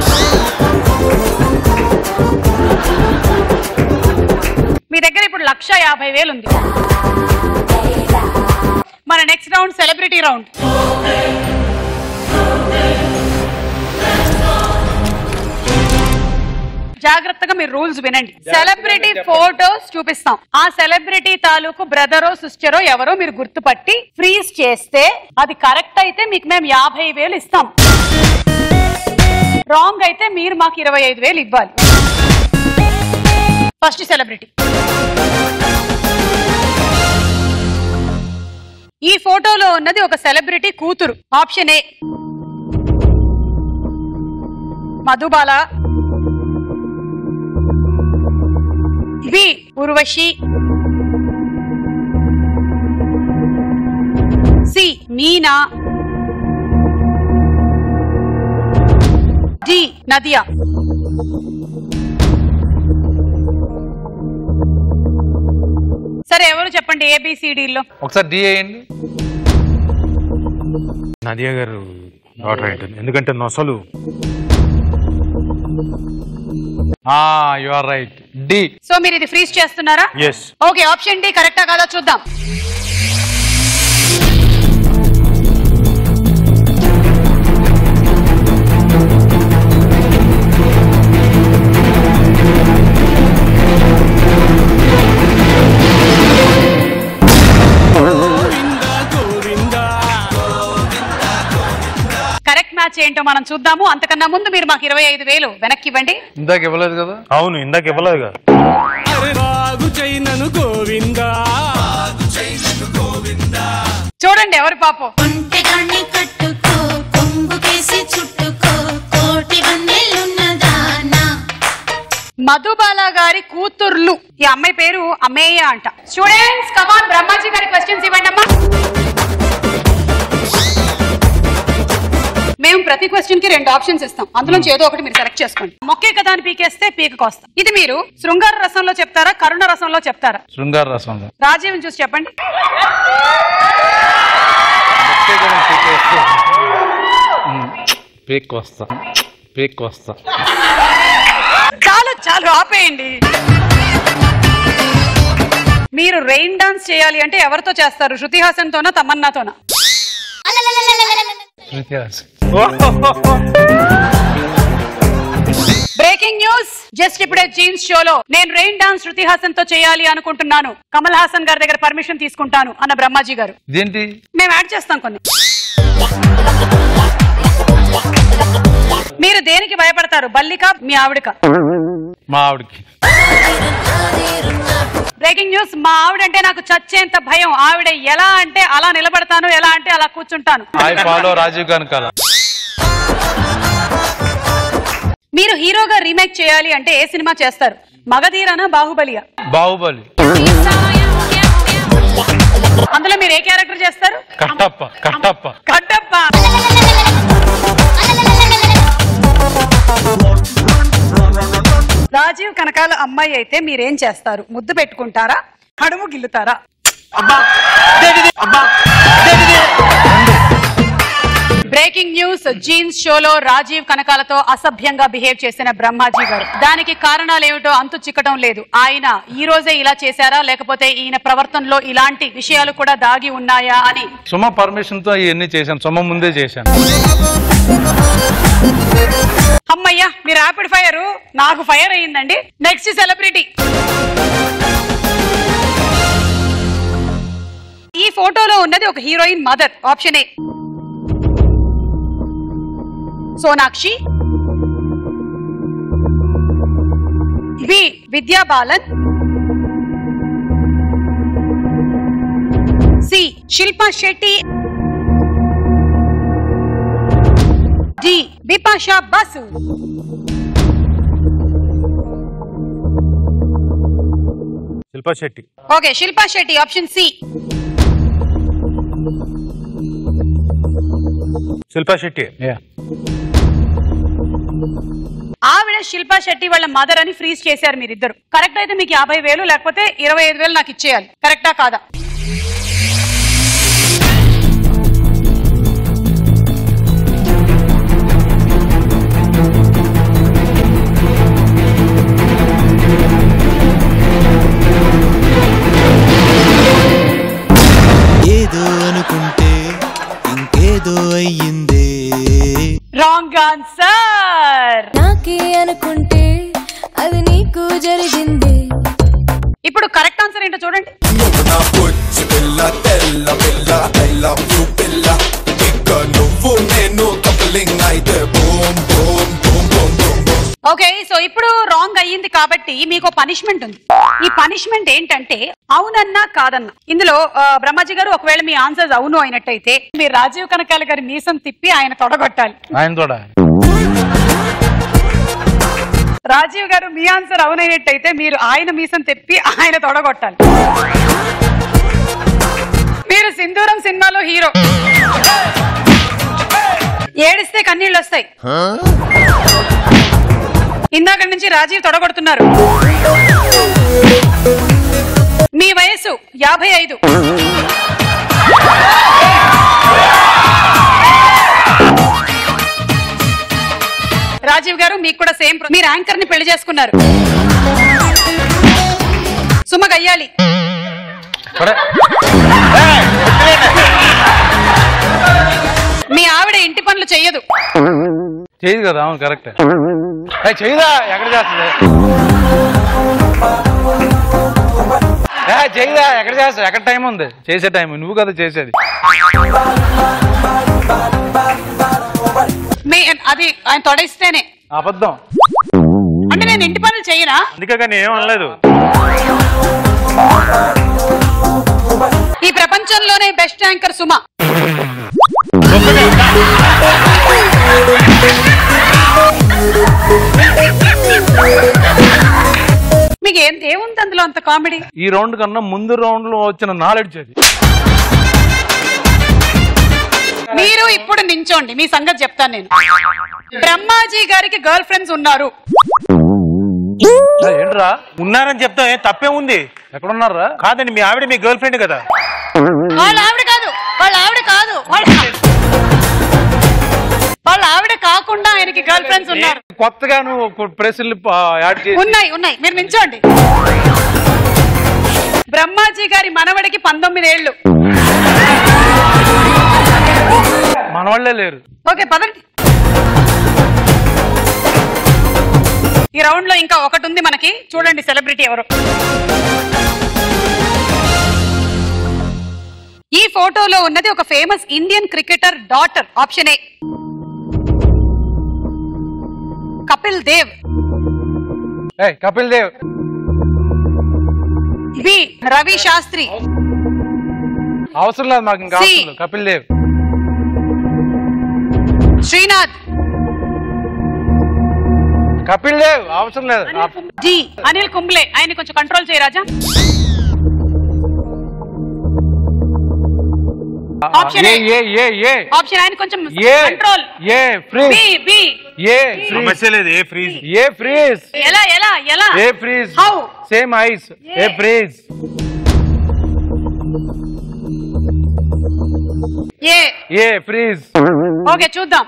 మీ దగ్గర ఇప్పుడు లక్ష యాభై వేలు ఉంది. మన నెక్స్ట్ రౌండ్ సెలబ్రిటీ రౌండ్. జాగ్రత్తగా మీరు రూల్స్ వినండి. సెలబ్రిటీ ఫోటోస్ చూపిస్తాం. ఆ సెలబ్రిటీ తాలూకు బ్రదరో సిస్టరో ఎవరో మీరు గుర్తుపట్టి ఫ్రీజ్ చేస్తే అది కరెక్ట్ అయితే మీకు మేము యాభై వేలు ఇస్తాం. రాంగ్ అయితే మీరు మాకు ఇరవై ఐదు వేలు ఇవ్వాలి. ఫస్ట్ సెలబ్రిటీ ఈ ఫోటోలో ఉన్నది ఒక సెలబ్రిటీ కూతురు. Option A Madhubala, B Urvashi, C Meena, D Nadiya. సరే ఎవరు చెప్పండి ఏబిసిడీలో. ఒకసారి డి అయ్యండి. నదియా గారు డాటర్ ఏంటండి, ఎందుకంటే నొసలు. You are right, D. So మీరు ఇది ఫ్రీజ్ చేస్తున్నారా? yes. ఓకే, ఆప్షన్ డి కరెక్టా కాదా చూద్దాం. కరెక్ట్ మ్యాచ్ ఏంటో మనం చూద్దాము. అంతకన్నా ముందు మీరు మాకు ఇరవై ఐదు వేలు వెనక్కి ఇవ్వండి. ఇందాక ఇవ్వలేదు కదా? అవును, ఇందాక ఇవ్వలేదు కదా. చూడండి ఎవరి పాపం. మధుబాల గారి కూతుర్లు. ఈ అమ్మాయి పేరు అమేయ అంట. స్టూడెంట్స్ కమాన్, బ్రహ్మాజీ గారి క్వశ్చన్స్ ఇవ్వండి అమ్మా. మేము ప్రతి క్వశ్చన్ కి రెండు ఆప్షన్స్ ఇస్తాం, అందులోంచి ఏదో ఒకటి మీరు సెలెక్ట్ చేసుకోండి. మొక్కే కదా అని పీకేస్తే పీక కోస్తాం. ఇది మీరు శృంగార రసంలో చెప్తారా, కరుణ రసంలో చెప్తారా? శృంగార రసంలో. రాజీవ్ చూసి చెప్పండి. పీక్ వస్తా, పీక్ వస్తా. చాలు చాలు ఆపేయండి. మీరు రెయిన్ డాన్స్ చేయాలి అంటే ఎవరితో చేస్తారు? శృతి హాసన్ తోనా, తమన్నాతోనా? బ్రేకింగ్ న్యూస్, జస్ట్ ఇప్పుడే జీన్స్ షోలో నేను రెయిన్ డాన్స్ శృతి హాసన్ తో చేయాలి అనుకుంటున్నాను, కమల్ హాసన్ గారి దగ్గర పర్మిషన్ తీసుకుంటాను అన్న బ్రహ్మాజీ గారు. ఏంటి? మేము యాడ్ చేస్తాం కొన్ని. మీరు దేనికి భయపడతారు, బల్లిక మీ ఆవిడక? మా ఆవిడకి. బ్రేకింగ్ న్యూస్, మా ఆవిడంటే నాకు చచ్చేంత భయం. ఆవిడ ఎలా అంటే అలా నిలబడతాను, ఎలా అంటే అలా కూర్చుంటాను. I follow Rajeev Kanakala. మీరు హీరోగా రీమేక్ చేయాలి అంటే ఏ సినిమా చేస్తారు? మగధీరనా, బాహుబలియా? బాహుబలి. అందులో మీరు ఏ క్యారెక్టర్ చేస్తారు? కట్టప్ప. కట్టప్ప. కట్టప్ప. రాజీవ్ కనకాల అమ్మాయి అయితే మీరేం చేస్తారు? ముద్దు పెట్టుకుంటారా, కడుము గిల్లుతారా? బ్రేకింగ్ న్యూస్, జీన్స్ షోలో రాజీవ్ కనకాలతో అసభ్యంగా బిహేవ్ చేసిన బ్రహ్మాజీ గారు. దానికి కారణాలు ఏమిటో అంతు చిక్కడం లేదు. ఆయన ఈ రోజే ఇలా చేశారా, లేకపోతే ఈయన ప్రవర్తనలో ఇలాంటి విషయాలు కూడా దాగి ఉన్నాయా అని. సుమ పర్మిషన్ తో ఇవన్నీ చేశాను, సుమ ముందే చేశాను. అమ్మయ్యా, మీరు ర్యాపిడ్ ఫైర్, నాకు ఫైర్ అయ్యిందండి. Next celebrity. ఈ ఫోటోలో ఉన్నది ఒక heroine mother. Option A Sonakshi, B Vidya Balan, C Shilpa Shetty, D Bipasha Basu. Shilpa Shetty. Okay, Shilpa Shetty option C. Shilpa Shetty. ఆవిడ శిల్పా శెట్టి వాళ్ళ మదర్ అని ఫ్రీజ్ చేశారు మీరిద్దరు. కరెక్ట్ అయితే మీకు యాభై వేలు, లేకపోతే ఇరవై ఐదు వేలు నాకు ఇచ్చేయాలి. కరెక్టా కాదా? ఏదో అనుకుంటే ఇంకేదో అయ్యిందే. Wrong answer. నాకే అనుకుంటే అది నీకు జరిగింది. ఇప్పుడు కరెక్ట్ ఆన్సర్ ఏంటో చూడండి. ఓకే, సో ఇప్పుడు రాంగ్ అయ్యింది కాబట్టి మీకు పనిష్మెంట్ ఉంది. ఈ పనిష్మెంట్ ఏంటంటే అవునన్నా కాదన్నా. ఇందులో బ్రహ్మాజీ గారు ఒకవేళ మీ ఆన్సర్స్ అవును అయినట్టయితే మీరు రాజీవ్ కనకాల గారి మీసం తిప్పి ఆయన తొడగొట్టాలి. ఆయన తోడ. రాజీవ్ గారు మీ ఆన్సర్ అవునైనట్టయితే మీరు ఆయన మీసం తిప్పి ఆయన తొడగొట్టాలి. మీరు సింధూరం సినిమాలో హీరో, ఏడిస్తే కన్నీళ్ళు వస్తాయి. ఇందాక నుంచి రాజీవ్ తొడగొడుతున్నారు. మీ వయసు యాభై ఐదు. రాజీవ్ గారు మీకు కూడా సేమ్. మీరు యాంకర్ ని పెళ్లి చేసుకున్నారు. సుమ గయ్యాలి. మీ ఆవిడ ఇంటి పనులు చెయ్యదు. చేయదు కదా. అవును కరెక్ట్. చేయదా? ఎక్కడ చేస్తుంది? చేయదా? ఎక్కడ చేస్తా? ఎక్కడ టైం ఉంది? చేసే టైం నువ్వు కదా చేసేది. మీ అది ఆయన తొడయిస్తేనే అబద్ధం. అంటే నేను ఇంటి పనులు చెయ్యనా? అందుకే కానీ ఏం అనలేదు. ఈ ప్రపంచంలోనే బెస్ట్ యాంకర్ సుమ. మీకు ఏం ఏముంది అందులో అంత కామెడీ? ఈ రౌండ్ కన్నా ముందు రౌండ్ లో వచ్చిన నాలెడ్జ్ అది. మీరు ఇప్పుడు నించోండి, మీ సంగతి చెప్తాను నేను. బ్రహ్మాజీ గారికి గర్ల్ ఫ్రెండ్స్ ఉన్నారు. ఏంట్రా ఉన్నారని చెప్తా, ఏం తప్పే ఉంది? ఎక్కడున్నారా? కాదండి, మీ ఆవిడ మీ గర్ల్ ఫ్రెండ్ కదా. వాళ్ళ ఆవిడ కాదు, వాళ్ళ ఆవిడ కాదు, వాళ్ళ ఆవిడ కాకుండా ఆయనకి గర్ల్ ఫ్రెండ్స్ ఉన్నారు. కొత్తగా నువ్వు ప్రెస్లు యాడ్ చేసి ఉన్నాయి ఉన్నాయి మీరు నించోండి. బ్రహ్మాజీ గారి మనవడికి పంతొమ్మిది ఏళ్ళు. మనవాళ్లే లేరు. ఓకే పదండి. ఈ రౌండ్ లో ఇంకా ఒకటి ఉంది మనకి. చూడండి సెలబ్రిటీ ఎవరు. ఈ ఫోటోలో ఉన్నది ఒక famous Indian cricketer daughter. Option A Kapil Dev. Kapil Dev. B Ravi Shastri. అవసరం లేదు మాకు ఇంకా. కపిల్ దేవ్. శ్రీనాథ్. కపిల్ దేవ్ అవసరం లేదు. డి అనిల్ కుంబ్లే. ఆయన కొంచెం కంట్రోల్ చేయ రాజా. Option A A A option ఆయన కొంచెం control. A freeze. B B A సమస్య లేదు. A freeze. A freeze. ఎలా ఎలా ఎలా? A freeze. How? Same ice. A freeze. A A freeze. Okay చూద్దాం.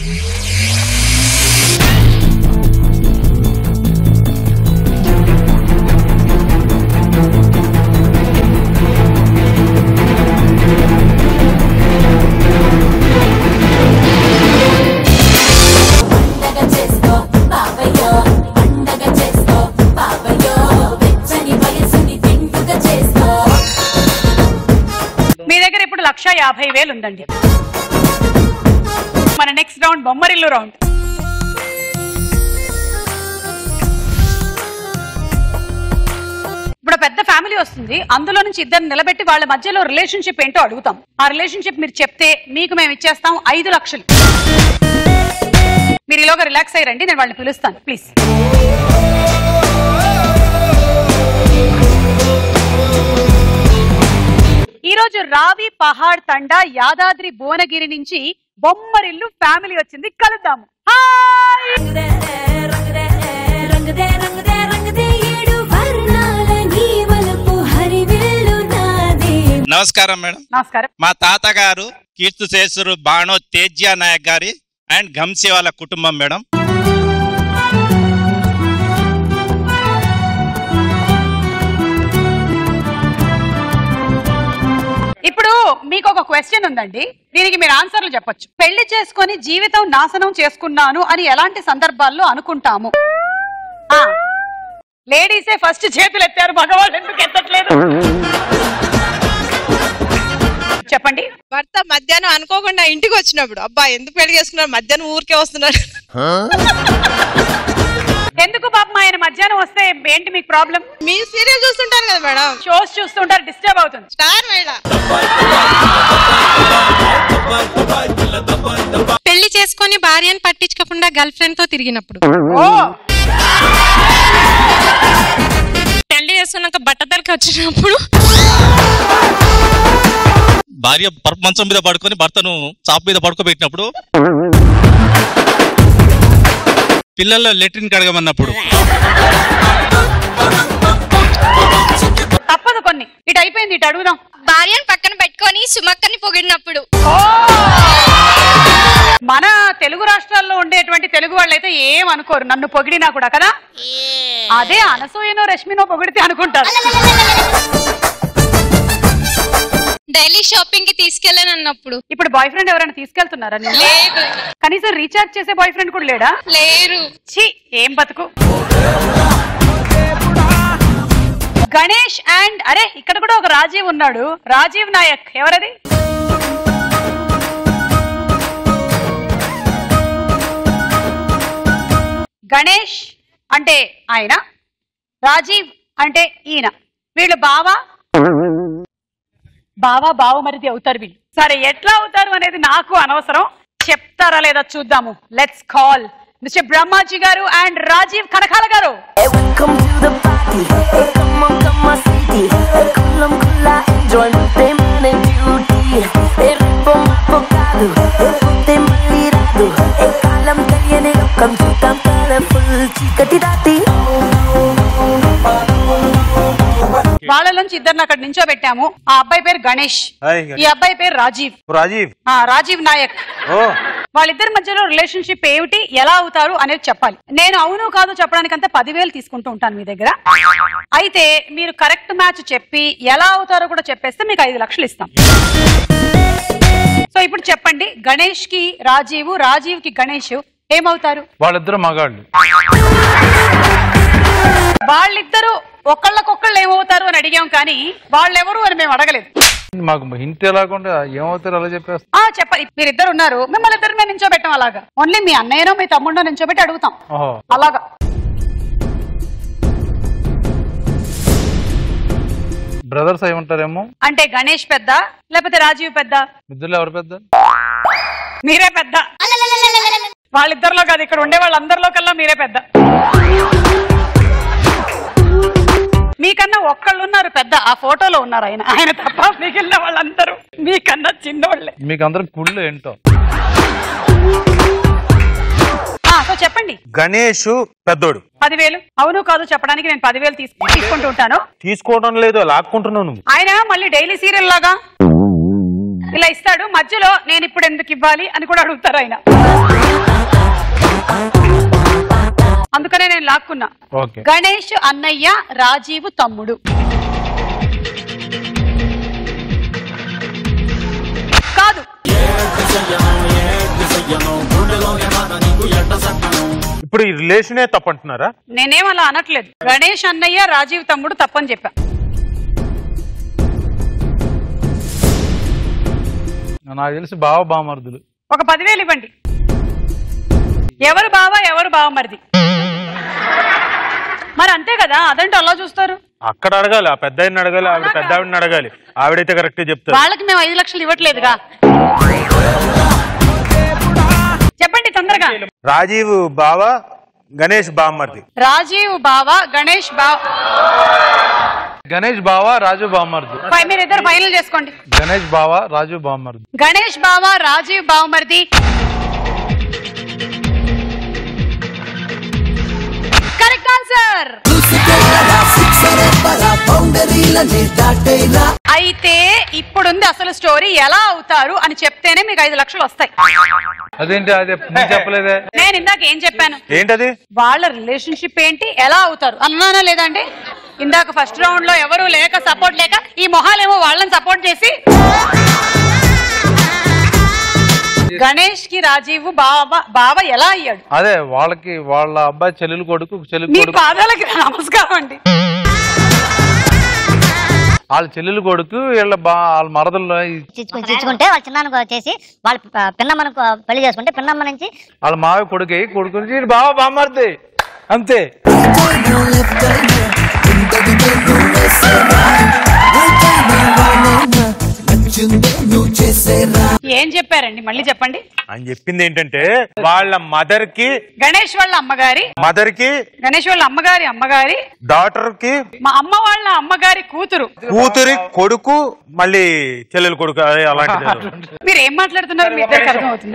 మీ దగ్గర ఇప్పుడు లక్ష యాభై వేలు ఉందండి. మన నెక్స్ట్ రౌండ్ బొమ్మరిల్లు రౌండ్. ఇప్పుడు పెద్ద ఫ్యామిలీ వస్తుంది. అందులో నుంచి ఇద్దరు నిలబెట్టి వాళ్ళ మధ్యలో రిలేషన్షిప్ ఏంటో అడుగుతాం. ఆ రిలేషన్షిప్ మీరు చెప్తే మీకు మేము ఇచ్చేస్తాం ఐదు లక్షలు. మీరు ఈలోగా రిలాక్స్ అయ్యారండి, నేను వాళ్ళని పిలుస్తాను ప్లీజ్. ఈ రోజు రావి పహాడ్ తండా యాదాద్రి భువనగిరి నుంచి బొమ్మరిల్లు ఫ్యామిలీ వచ్చింది. కలుద్దాము. నమస్కారం మేడం. నమస్కారం. మా తాతగారు కీర్తిశేషులు బాణో తేజ్యా నాయక్ గారి అండ్ గంసి వాళ్ళ కుటుంబం మేడం. ఇప్పుడు మీకు ఒక క్వశ్చన్ ఉందండి, దీనికి మీరు ఆన్సర్లు చెప్పొచ్చు. పెళ్లి చేసుకొని జీవితం నాశనం చేసుకున్నాను అని ఎలాంటి సందర్భాల్లో అనుకుంటాము? లేడీసే ఫస్ట్ చేతులు ఎత్తారు, మగవాళ్ళు ఎందుకు ఎత్తట్లేదు? చెప్పండి. భర్త మధ్యాహ్నం అనుకోకుండా ఇంటికి వచ్చినప్పుడు అబ్బా ఎందుకు పెళ్లి చేసుకున్నారు, మధ్యాహ్నం ఊరికే వస్తున్నారు. ఎందుకు పాపం ఆయన మధ్యాహ్నం వస్తే ఏంటి మీకు ప్రాబ్లం? మీ సీరియల్ చూస్తుంటారు కదా మేడం, షోస్ చూస్తుంటారు, డిస్టర్బ్ అవుతుంది. Star madam. పెళ్లి చేసుకుని భార్యను పట్టించుకోకుండా గర్ల్ ఫ్రెండ్ తో తిరిగినప్పుడు, పెళ్లి చేసుకున్నాక బట్టతలకి వచ్చినప్పుడు, భార్య మంచం మీద పడుకొని భర్తను చాప్ మీద పడుకోబెట్టినప్పుడు, పిల్లల లెట్రిన్ కడగమన్నప్పుడు. తప్పదు కొన్ని. ఇటు అయిపోయింది, ఇటు అడుగుదాం. భార్యను పక్కన పెట్టుకొని సుమక్కని పొగిడినప్పుడు. మన తెలుగు రాష్ట్రాల్లో ఉండేటువంటి తెలుగు వాళ్ళైతే ఏం అనుకోరు నన్ను పొగిడినా కూడా కదా. అదే అనసూయనో రష్మినో పొగిడితే అనుకుంటారు. డైలీ షాపింగ్ కి తీసుకెళ్ళాను అన్నప్పుడు. ఇప్పుడు బాయ్ ఫ్రెండ్ ఎవరైనా తీసుకెళ్తున్నారా? లేదు. కనీసం రీఛార్జ్ చేసే బాయ్ ఫ్రెండ్ కూడా లేడా? లేరు. ఛీ, ఏం బతుకు. గణేష్ అండ్ అరే ఇక్కడ కూడా ఒక రాజీవ్ ఉన్నాడు. రాజీవ్ నాయక్ ఎవరది? గణేష్ అంటే ఆయన, రాజీవ్ అంటే ఈయన. వీళ్ళు బావా బావా బావమరిది అవుతారు వీళ్ళు. సరే, ఎట్లా అవుతారు అనేది నాకు అనవసరం, చెప్తారా లేదా చూద్దాము. లెట్స్ కాల్ మిస్టర్ బ్రహ్మాజీ గారు అండ్ రాజీవ్ కనకాల గారు. వాళ్ళ నుంచి ఇద్దరిని అక్కడ నించోబెట్టాము. ఆ అబ్బాయి పేరు గణేష్, ఈ అబ్బాయి పేరు రాజీవ్. రాజీవ్ రాజీవ్ నాయక్. వాళ్ళిద్దరి మధ్యలో రిలేషన్షిప్ ఏమిటి, ఎలా అవుతారు అనేది చెప్పాలి. నేను అవును కాదు చెప్పడానికంతా పదివేలు తీసుకుంటూ ఉంటాను మీ దగ్గర. అయితే మీరు కరెక్ట్ మ్యాచ్ చెప్పి ఎలా అవుతారో కూడా చెప్పేస్తే మీకు ఐదు లక్షలు ఇస్తాం. సో ఇప్పుడు చెప్పండి, గణేష్ కి రాజీవ్, రాజీవ్ కి గణేష్ ఏమవుతారు? వాళ్ళిద్దరు మగాళ్ళు. వాళ్ళిద్దరు ఒకళ్ళకొకళ్ళు ఏమవుతారు అని అడిగాం, కానీ వాళ్ళెవరు అని మేము అడగలేదు. మాకు హింట్ ఎలాగుంటే ఏమవుతారు అలా చెప్పేస్తా. ఆ చెప్పండి, మీరిద్దరు ఉన్నారు, మిమ్మల్ని ఇద్దరు మేము నించోబెట్టాం. అలాగా ఓన్లీ మీ అన్నయ్యనో మీ తమ్ముడో నించోబెట్టి అడుగుతాం. అలాగా బ్రదర్స్ అయి ఉంటారేమో. అంటే గణేష్ పెద్ద లేకపోతే రాజీవ్ పెద్ద? ఇద్దరు ఎవరు పెద్ద? మీరే పెద్ద. వాళ్ళిద్దరిలో కాదు, ఇక్కడ ఉండే వాళ్ళందరిలో కల్లా మీరే పెద్ద. మీకన్నా ఒక్కళ్ళు ఉన్నారు పెద్ద, ఆ ఫోటోలో ఉన్నారు ఆయన. ఆయన తప్ప మిగిలిన వాళ్ళందరూ మీకన్నా చిన్నోళ్ళే. మీకు అందరం కుళ్ళు ఏంటో. సో చెప్పండి. గణేష్ పెద్దోడు. పదివేలు అవును కాదు చెప్పడానికి నేను పదివేలు తీసుకుంటూ ఉంటాను. తీసుకోవడం లేదు, లాక్కుంటున్నాను. ఆయన మళ్ళీ డైలీ సీరియల్ లాగా ఇలా ఇస్తాడు, మధ్యలో నేను ఇప్పుడు ఎందుకు ఇవ్వాలి అని కూడా అడుగుతారు ఆయన. అందుకనే నేను లాక్కున్నా. గణేష్ అన్నయ్య, రాజీవ్ తమ్ముడు. కాదు, ఇప్పుడు ఈ రిలేషనే తప్పంటున్నారా? నేనేం అలా అనట్లేదు. గణేష్ అన్నయ్య, రాజీవ్ తమ్ముడు తప్పని చెప్పా. నాకు తెలిసి బావ బామర్దులు. ఒక పదివేలు ఇవ్వండి. ఎవరు బావ ఎవరు బావమరిది? మరి అంతే కదా, అదంటే అలా చూస్తారు. అక్కడ అడగాలి, ఆ పెద్ద ఆయన అడగాలి, ఆవిడ పెద్ద ఆవిడని అడగాలి. ఆవిడైతే కరెక్ట్ చెప్తారు. వాళ్ళకి మేము ఐదు లక్షలు ఇవ్వట్లేదుగా. చెప్పండి తొందరగా. రాజీవ్ బావ, గణేష్ బామ్మర్ది. రాజీవ్ బావ, గణేష్ బావ. గణేష్ బావ, రాజు బామ్మర్ది. మీరు ఇద్దరు ఫైనల్ చేసుకోండి. గణేష్ బావ, రాజు బామ్మర్ది. గణేష్ బావ, రాజీవ్ బావమర్ది. Correct answer. అయితే ఇప్పుడుంది అసలు స్టోరీ. ఎలా అవుతారు అని చెప్తేనే మీకు ఐదు లక్షలు వస్తాయి. అదేంటి, అదే చెప్పలేదే. నేను ఇందాక ఏం చెప్పాను? ఏంటది? వాళ్ళ రిలేషన్షిప్ ఏంటి, ఎలా అవుతారు అన్నానా లేదంటే? ఇందాక ఫస్ట్ రౌండ్ లో ఎవరు లేక, సపోర్ట్ లేక, ఈ మొహాలేమో వాళ్ళని సపోర్ట్ చేసి గణేష్ కి రాజీవ్ బావ బావ ఎలా అయ్యాడు? అదే వాళ్ళకి వాళ్ళ అబ్బాయి చెల్లెలు కొడుకు, చెల్లెలు మీ పాదాలకి నమస్కారం అండి. వాళ్ళ చెల్లెలు కొడుకు వీళ్ళ వాళ్ళ మరదల్లో చిచ్చుకుంటే వాళ్ళ చిన్నాన్న చేసి వాళ్ళ పిన్నమ్మను పెళ్లి చేసుకుంటే పిన్నమ్మ నుంచి వాళ్ళ మావి కొడుకు కొడుకు నుంచి బావ బామ్మర్ది అంతే. ఏం చెప్పారండి మళ్ళీ చెప్పండి. అని చెప్పింది ఏంటంటే వాళ్ళ మదర్ కి గణేష్ వాళ్ళ అమ్మగారి మదర్ కి గణేష్ వాళ్ళ అమ్మగారి అమ్మగారి డాటర్ కి మా అమ్మ వాళ్ళ అమ్మగారి కూతురు కూతురి కొడుకు మళ్ళీ చెల్లెలు కొడుకు అదే అలాంటిది. మీరు ఏం మాట్లాడుతున్నారు మీ ఇద్దరికి అర్థమవుతుంది.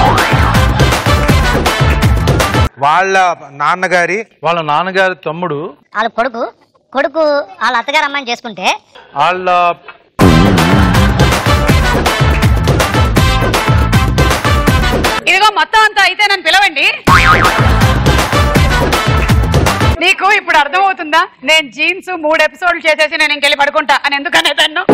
వాళ్ళ నాన్నగారి వాళ్ళ నాన్నగారి తమ్ముడు వాళ్ళ కొడుకు కొడుకు వాళ్ళ అత్తగారు అమ్మాయిని చేసుకుంటే వాళ్ళ ఇదిగో మొత్తం అంతా అయితే నన్ను పిలవండి. నీకు ఇప్పుడు అర్థమవుతుందా నేను జీన్స్ మూడు ఎపిసోడ్లు చేసేసి నేను ఇంకెళ్ళి పడుకుంటా అని ఎందుకనే తన్ను.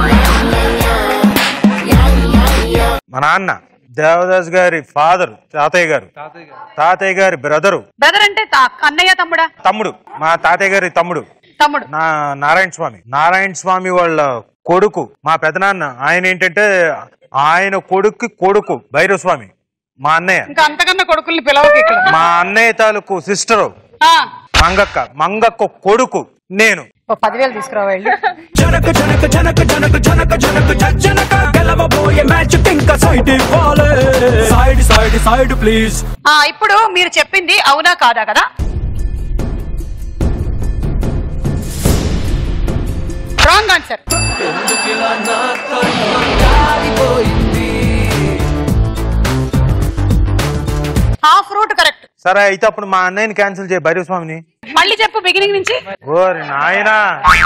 మా నాన్న దేవదాస్ గారి ఫాదర్ తాతయ్య గారు తాతయ్య గారి బ్రదరు బ్రదర్ అంటే అన్నయ్య తమ్ముడా? తమ్ముడు మా తాతయ్య గారి తమ్ముడు తమ్ముడు నా నారాయణ స్వామి నారాయణ స్వామి వాళ్ళ కొడుకు మా పెదనాన్న ఆయన ఏంటంటే ఆయన కొడుకు కొడుకు భైరవ స్వామి మా అన్నయ్య. ఇంకా అంతకన్నా కొడుకుల్ని పిలవకి ఇక్కడ. మా అన్నయ్య తాలూకు సిస్టరు మంగక్క మంగక్క కొడుకు నేను. పదివేలు తీసుకురావాలి. జనక జనక జనక జనక జనక జనక జనక గెలవబోయే మ్యాచ్ ఇంకా సైడ్ ఇవ్వాలి సైడ్ సైడ్ సైడ్ ప్లీజ్. ఇప్పుడు మీరు చెప్పింది అవునా కాదా కదా? Wrong answer. Half route correct. సరే అయితే అప్పుడు మా అన్నయ్యని క్యాన్సిల్ చేయ భైరవ స్వామిని. మళ్ళీ చెప్పు బిగినింగ్ నుంచి. ఓరి నాయనా.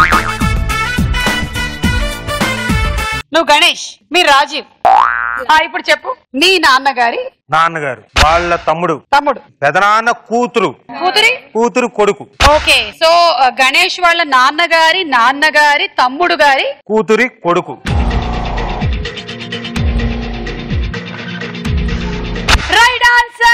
నువ్వు గణేష్ మీరు రాజీవ్. ఇప్పుడు చెప్పు మీ నాన్నగారి నాన్నగారు వాళ్ళ తమ్ముడు తమ్ముడు పెదనాన్న కూతురు కూతురి కూతురు కొడుకు. ఓకే సో గణేష్ వాళ్ళ నాన్నగారి నాన్నగారి తమ్ముడు గారి కూతురి కొడుకు. Right answer.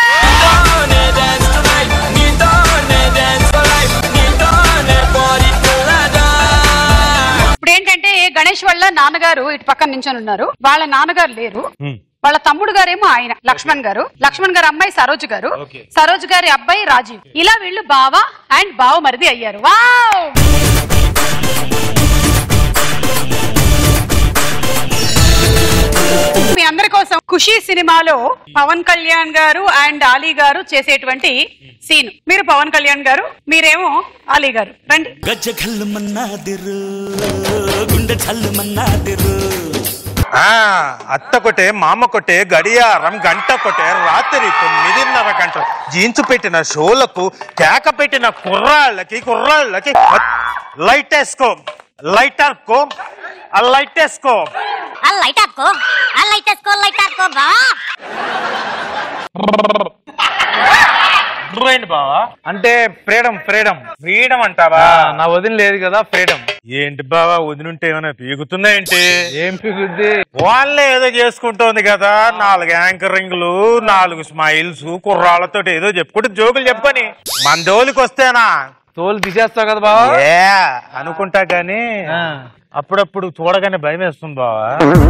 ఇప్పుడు ఏంటంటే గణేష్ వాళ్ళ నాన్నగారు ఇటు పక్కన నించొని ఉన్నారు. వాళ్ళ నాన్నగారు లేరు. వాళ్ళ తమ్ముడు గారేమో ఆయన లక్ష్మణ్ గారు. లక్ష్మణ్ గారు అమ్మాయి సరోజ్ గారు. సరోజ్ గారి అబ్బాయి రాజీవ్. ఇలా వీళ్ళు బావ అండ్ బావ మరిది అయ్యారు. వావ్. మీ అందరి కోసం ఖుషి సినిమాలో పవన్ కళ్యాణ్ గారు అండ్ ఆలీ గారు చేసేటువంటి సీన్. మీరు పవన్ కళ్యాణ్ గారు మీరేమో ఆలీ గారు. రండి. గజ్జ కళ్ళు మన్నాదిరు గుండె చల్లు మన్నాదిరు. అత్త కొట్టే మామ కొట్టే గడియారం గంట కొట్టే రాత్రి తొమ్మిదిన్నర గంట జీన్స్ పెట్టిన షోలకు కేక పెట్టిన కుర్రాళ్ళకి కుర్రాళ్ళకి లైట్ వేసుకో లైట్ ఆర్కో ఆ లైట్ వేసుకో ఆ లైట్ ఆర్కో ఆ లైట్ వేసుకో లైట్ ఆర్కో బా. బావా అంటే ఫ్రీడమ్ ఫ్రీడమ్ ఫ్రీడమ్ అంటావా? నా వదిన లేదు కదా ఫ్రీడమ్. ఏంటి బావా వదినుంటే ఏమైనా పీగుతుందా ఏంటి? ఏం పీగుద్ది? వాళ్ళే ఏదో చేసుకుంటోంది కదా, నాలుగు యాంకరింగ్లు నాలుగు స్మైల్స్ కుర్రాళ్ళతో ఏదో చెప్పుకుంటే జోకులు చెప్పుకొని మన జోలికి వస్తేనా తోలు తీసేస్తావు కదా బావా. ఏ అనుకుంటా గాని అప్పుడప్పుడు చూడగానే భయం వేస్తుంది బావా.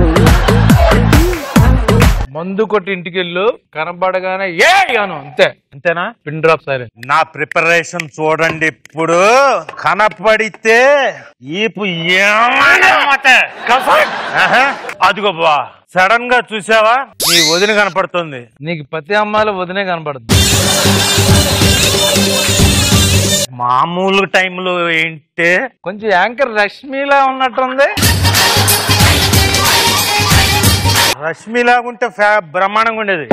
మందు కొట్టి ఇంటికి వెళ్ళు కనపడగానే ఏ అను అంతే. అంతేనా? పిన్ డ్రాప్ సరే. నా ప్రిపరేషన్ చూడండి. ఇప్పుడు కనపడితే ఈపు అదిగో బా సడన్ గా చూసావా నీ వదిన కనపడుతుంది. నీకు ప్రతి అమ్మాయిలో వదినే కనపడుతుంది. మామూలు టైంలో ఏంటే కొంచెం యాంకర్ రష్మిలా ఉన్నట్టుంది. రష్మి లాగుంటే బ్రహ్మాండంగా ఉండేది.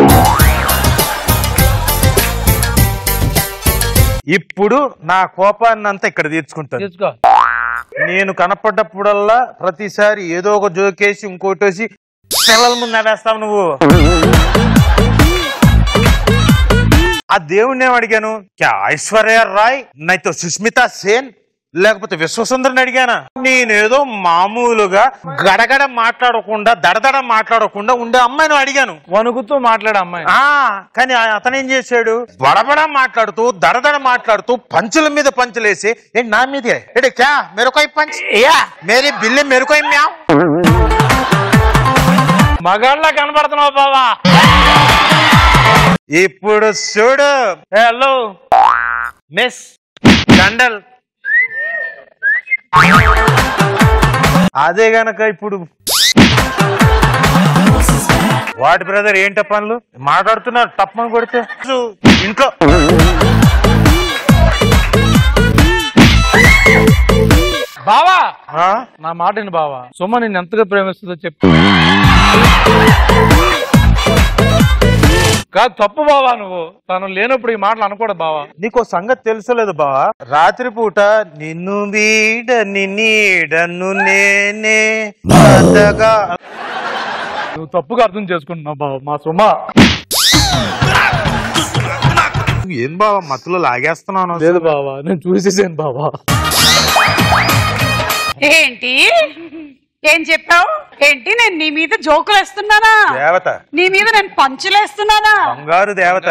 ఇప్పుడు నా కోపాన్ని అంతా ఇక్కడ తీర్చుకుంటాను. తీర్చుకో. నేను కనపడ్డప్పుడల్లా ప్రతిసారి ఏదో ఒక జోకేసి ఇంకోటేసి పిల్లల ముందు నవ్వేస్తావు నువ్వు. ఆ దేవుణ్ణి ఏం అడిగాను? ఐశ్వర్య రాయ్ నైతో సుష్మితా సేన్ లేకపోతే విశ్వసుందరిని అడిగానా? నేనేదో మామూలుగా గడగడ మాట్లాడకుండా దడదడ మాట్లాడకుండా ఉండే అమ్మాయిని అడిగాను. వణుకుతూ మాట్లాడే అమ్మాయి. ఆ కానీ అతనేం చేశాడు? బడబడ మాట్లాడుతూ దడదడ మాట్లాడుతూ పంచుల మీద పంచులేసి ఏంటి నా మీదే ఏంటి క్యా మెరుకోయి పంచ్ మేరీ బిల్లి మెరుకోయి మ్యా. మగాళ్ళ కనబడుతున్నావు బావా. ఇప్పుడు చూడు. హలో మిస్ గండల్. అదే గనక ఇప్పుడు వాటి బ్రదర్ ఏంట పనులు మాట్లాడుతున్నారు తప్పని కొడితే ఇంట్లో బావా నా మాటని బావా సుమ నిన్ను ఎంతగా ప్రేమిస్తుందో చెప్పు. కాదు తప్పు బావా, నువ్వు తను లేనప్పుడు ఈ మాటలు అనకూడదు బావా. నీకో సంగతి తెలుసలేదు బావా, రాత్రిపూట నిన్ను వీడని నీడను నేనే నువ్వు తప్పుగా అర్థం చేసుకుంటున్నావు బావ. మా సుమ ఏం బావా మత్తులో లాగేస్తున్నాను. లేదు బావా, నేను చూసేసాను బావా. ఏంటి ఏం చెప్పావు? ఏంటి నేను నీ మీద జోకులు వేస్తున్నానా? దేవత. నీ మీద నేను పంచులేస్తున్నానా? బంగారు దేవత.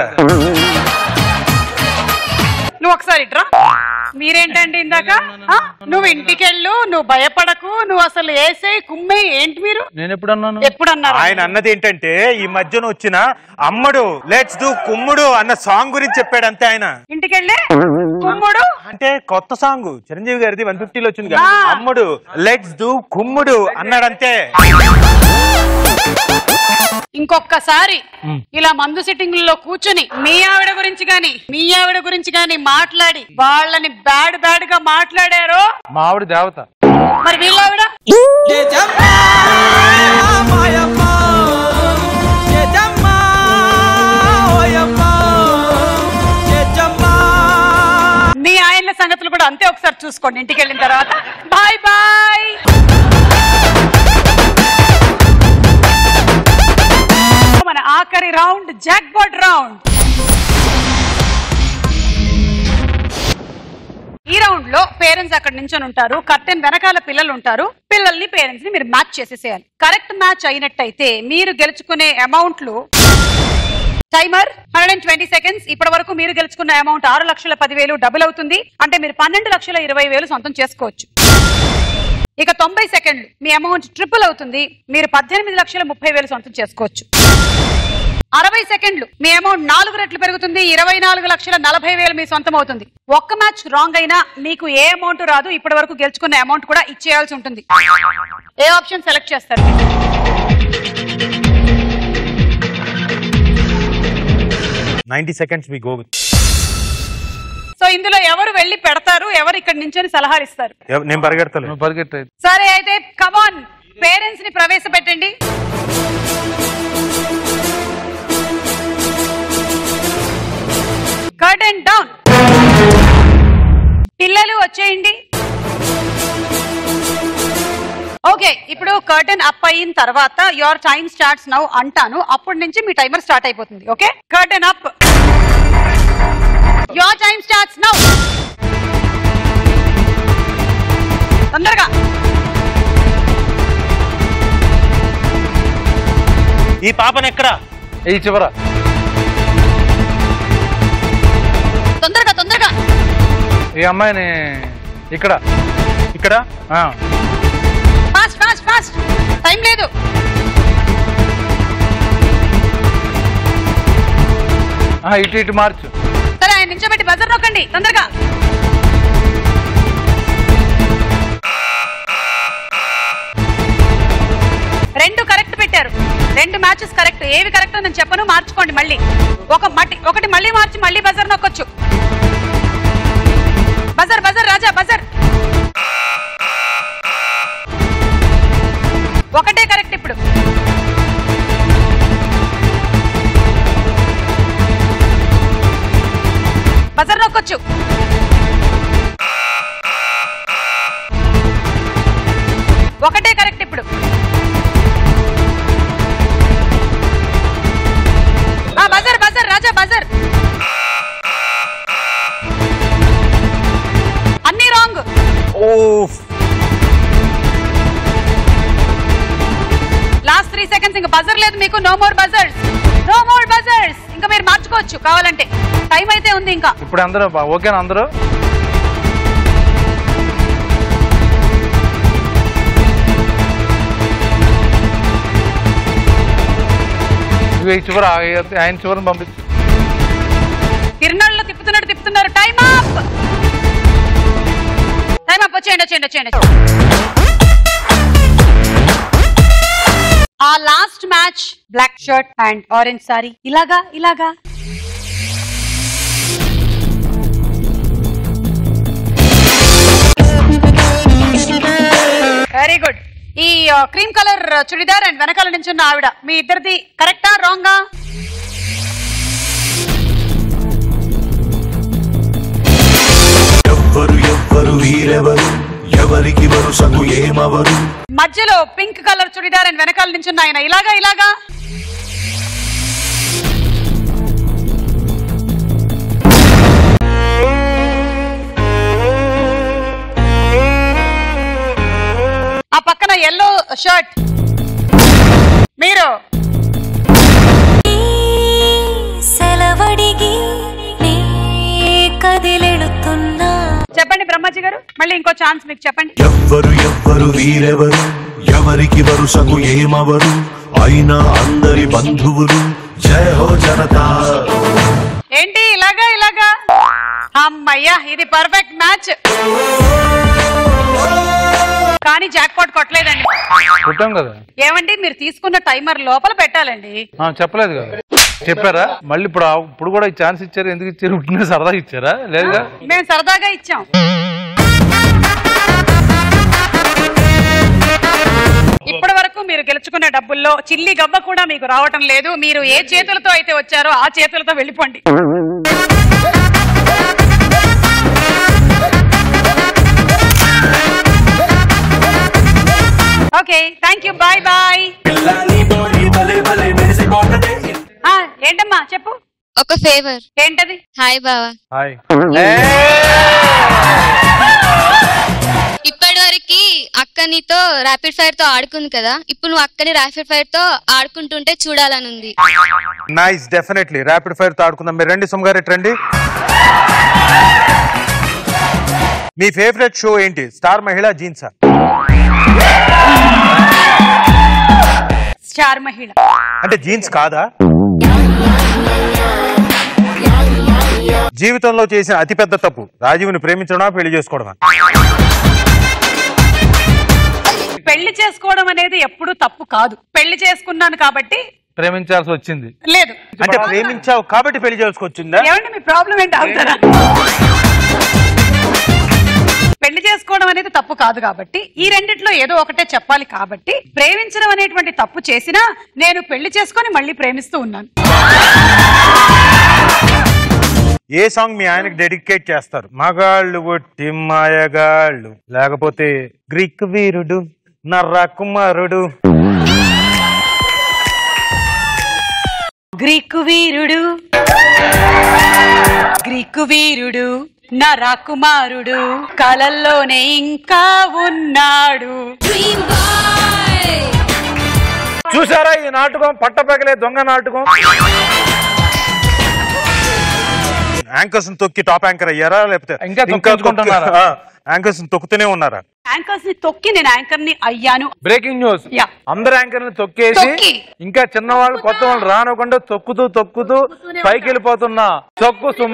నువ్వు ఒకసారి ఇట్రా. మీరేంటండి ఇందాక నువ్వు ఇంటికెళ్ళు, నువ్వు భయపడకు, నువ్వు అసలు వేసే కుమ్మే ఏంటి మీరు? నేను ఎప్పుడు అన్నాను? ఎప్పుడు అన్నారు? ఆయన అన్నది ఏంటంటే ఈ మధ్యన వచ్చిన అమ్మడు లెట్స్ డూ కుమ్ముడు అన్న సాంగ్ గురించి చెప్పాడు అంతే. ఆయన ఇంటికెళ్ళి కుమ్ముడు అంటే కొత్త సాంగ్ చిరంజీవి గారిది వన్ ఫిఫ్టీలో వచ్చింది కదా, అమ్ముడు లెట్స్ డూ కుమ్ముడు అన్నాడంతే. ఇంకొకసారి ఇలా మందు సిట్టింగ్లలో కూర్చొని మీ ఆవిడ గురించి గాని మీ ఆవిడ గురించి గాని మాట్లాడి వాళ్ళని బ్యాడ్ బ్యాడ్ గా మాట్లాడారో మా ఆవిడ దేవత. మరి వీళ్ళ ఆవిడ మీ ఆయన సంగతులు కూడా అంతే. ఒకసారి చూసుకోండి ఇంటికి వెళ్ళిన తర్వాత. Bye bye. మన ఆఖరి రౌండ్ జాక్పాట్ రౌండ్. ఈ రౌండ్ లో పేరెంట్స్ అక్కడ నించొని ఉంటారు, కర్టెన్ వెనకాల పిల్లలు ఉంటారు. పిల్లల్ని పేరెంట్స్ ని మీరు మ్యాచ్ చేసేసేయాలి. కరెక్ట్ మ్యాచ్ అయినట్టయితే మీరు గెలుచుకునే అమౌంట్లు timer hundred and twenty seconds. ఇప్పటి వరకు మీరు గెలుచుకున్న అమౌంట్ ఆరు లక్షల పదివేలు డబుల్ అవుతుంది. అంటే మీరు పన్నెండు లక్షల ఇరవై వేలు సొంతం చేసుకోవచ్చు. ఇక తొంభై సెకండ్లు మీ అమౌంట్ ట్రిపుల్ అవుతుంది. మీరు పద్దెనిమిది లక్షల ముప్పై వేలు సొంతం చేసుకోవచ్చు. అరవై సెకండ్లు మీ అమౌంట్ నాలుగు రెట్లు పెరుగుతుంది. ఇరవై నాలుగు లక్షల నలభై వేలు మీ సొంతం అవుతుంది. ఒక్క మ్యాచ్ రాంగ్ అయినా మీకు ఏ అమౌంట్ రాదు. ఇప్పటి వరకు గెలుచుకున్న అమౌంట్ కూడా ఇచ్చేయాల్సి ఉంటుంది. ఏ ఆప్షన్ సెలెక్ట్ చేస్తారు? Ninety seconds we go with. So ఇందులో ఎవరు వెళ్ళి పెడతారు, ఎవరు ఇక్కడ నించొని సలహాలు ఇస్తారు? నేను పరిగెడతాను. పరిగెత్తా. సరే అయితే కమాన్, పేరెంట్స్ ని ప్రవేశపెట్టండి. Curtain down. పిల్లలు వచ్చేయండి. ఓకే, ఇప్పుడు కర్టెన్ అప్ అయిన తర్వాత యువర్ టైం స్టార్ట్స్ నౌ అంటాను. అప్పటి నుంచి మీ టైమర్ స్టార్ట్ అయిపోతుంది. Okay, curtain up. Your time starts now. తొందరగా. ఈ పాపను ఎక్కడ? ఈ చివర. తొందరగా తొందరగా. ఈ అమ్మాయిని ఇక్కడ. ఇక్కడ ఫాస్ట్ ఫాస్ట్ ఫాస్ట్, టైం లేదు. ఇటు ఇటు మార్చు. సరే, ఆయన నించోబెట్టి బజర్ నొక్కండి తొందరగా. రెండు కరెక్ట్ పెట్టారు. రెండు మ్యాచెస్ కరెక్ట్. ఏవి కరెక్ట్ నేను చెప్పను, మార్చుకోండి. మళ్ళీ ఒక మట్టి ఒకటి మళ్ళీ మార్చి మళ్ళీ బజర్ నొక్కొచ్చు. బజర్ బజర్ రాజా బజర్. ఒకటే కరెక్ట్. ఇప్పుడు బజర్ నొక్కొచ్చు. ఒకటే కరెక్ట్. ఇప్పుడు బజర్ బజర్ రాజా బజర్. అన్ని రాంగ్. Last three seconds. ఇంకా బజర్ లేదు మీకు. No more buzzers, no more buzzers. ఇంకా మీరు మార్చుకోవచ్చు కావాలంటే. టైం అయితే ఉంది ఇంకా. ఇప్పుడు అందరూ ఓకేనా? అందరూ చివర ఆయన చివరిని పంపించు. తిరునాళ్ళలో తిప్పుతున్నట్టు తిప్పుతున్నారు. Time up. చేయండి. ఆ last match black shirt and orange sorry. ఇలాగా ఇలాగా వెరీ గుడ్. ఈ క్రీమ్ కలర్ చుడిదార్ అండ్ వెనకాల నించున్న ఆవిడ మీ ఇద్దరిది కరెక్టా రాంగా? ఎవ్వరు ఎవ్వరు వీరెవరు ఎవరికి వరుసకు ఏమవరు. మధ్యలో పింక్ కలర్ చుడిదార్ అండ్ వెనకాల నించున్న ఆయన ఇలాగా ఇలాగా ఆ పక్కన ఎల్లో షర్ట్ మీరు సెలవడిగి కదిలెడుతున్నా. చెప్పండి బ్రహ్మాజీ గారు, మళ్ళీ ఇంకో ఛాన్స్ మీకు చెప్పండి. ఎవ్వరు ఎవ్వరు వీరెవరు ఎవరికి వరుసకు ఏమవరు అయినా అందరి బంధువులు జయ హో జనతా. ఏంటి ఇలాగా ఇలాగా? అమ్మయ్యా, ఇది పర్ఫెక్ట్ మ్యాచ్. కానీ జాక్ పాట్ కొట్టలేదండి. కొట్టాం కదా. ఏమండి మీరు తీసుకున్న టైమర్ లోపల పెట్టాలండి. చెప్పలేదు కదా, చెప్పారా? మళ్ళీ ఇప్పుడు ఇప్పుడు కూడా ఈ ఛాన్స్ ఇచ్చారు. ఎందుకు ఇచ్చారు? ఇప్పుడు సరదాగా ఇచ్చారా? లేదుగా, మేము సరదాగా ఇచ్చాం. ఇప్పటి వరకు మీరు గెలుచుకున్న డబ్బుల్లో చిల్లి గవ్వ కూడా మీకు రావటం లేదు. మీరు ఏ చేతులతో అయితే వచ్చారో ఆ చేతులతో వెళ్ళిపోండి. Okay, thank you, bye bye. ఏంటమ్మా చెప్పు. ఒక ఫేవర్. ఏంటది? హాయ్ బావా. హాయ్. ఇప్పటి వరకు అక్క నీతో ర్యాపిడ్ ఫైర్ తో ఆడుకుంది కదా, ఇప్పుడు నువ్వు అక్కని ర్యాపిడ్ ఫైర్ తో ఆడుకుంటుంటే చూడాలని ఉంది. నైస్, డెఫినెట్లీ ర్యాపిడ్ ఫైర్ తో ఆడుకుందాం. మీరు రండి సుమ గారు, రండి. మీ ఫేవరెట్ షో ఏంటి? స్టార్ మహిళ, జీన్సా? స్టార్ మహిళ. అంటే జీన్స్ కాదా? జీవితంలో చేసిన అతిపెద్ద తప్పు రాజీవ్ని ప్రేమించడమా పెళ్లి చేసుకోవడమా? పెళ్లి చేసుకోవడం అనేది ఎప్పుడు తప్పు కాదు. పెళ్లి చేసుకున్నాను కాబట్టి ప్రేమించాల్సి వచ్చింది. లేదు అంటే ప్రేమించావు కాబట్టి పెళ్లి చేసుకొచ్చిందా? ఏమండి మీ ప్రాబ్లం ఏంటి? అవుతారా? పెళ్లి చేసుకోవడం అనేది తప్పు కాదు కాబట్టి ఈ రెండిట్లో ఏదో ఒకటే చెప్పాలి. కాబట్టి ప్రేమించడం అనేటువంటి తప్పు చేసినా నేను పెళ్లి చేసుకొని మళ్ళీ ప్రేమిస్తూ ఉన్నాను. ఏ సాంగ్ మీ ఆయనకి డెడికేట్ చేస్తారు? మగాళ్ళు కొట్టి మాయగాళ్ళు, లేకపోతే గ్రీక్ వీరుడు, నర్రా కుమారుడు? గ్రీకు వీరుడు, గ్రీకు వీరుడు, నా రాకుమారుడు కలల్లోనే ఇంకా ఉన్నాడు. చూసారా ఈ నాటకం? పట్టపగలే దొంగ నాటకం. యాంకర్స్ తొక్కి టాప్ యాంకర్ అయ్యారా, లేకపోతే ఇంకా తొక్కించుకుంటున్నారా? యాంకర్స్ తొక్కుతూనే ఉన్నారా? యాంకర్స్ ని తొక్కి నేను యాంకర్ ని అయ్యాను. Breaking news. అందరు యాంకర్ ని తొక్కేసి ఇంకా చిన్నవాళ్ళు కొత్త వాళ్ళు రానకుండా తొక్కుతూ తొక్కుతూ పైకి వెళ్ళిపోతున్నా తొక్కు సుమ.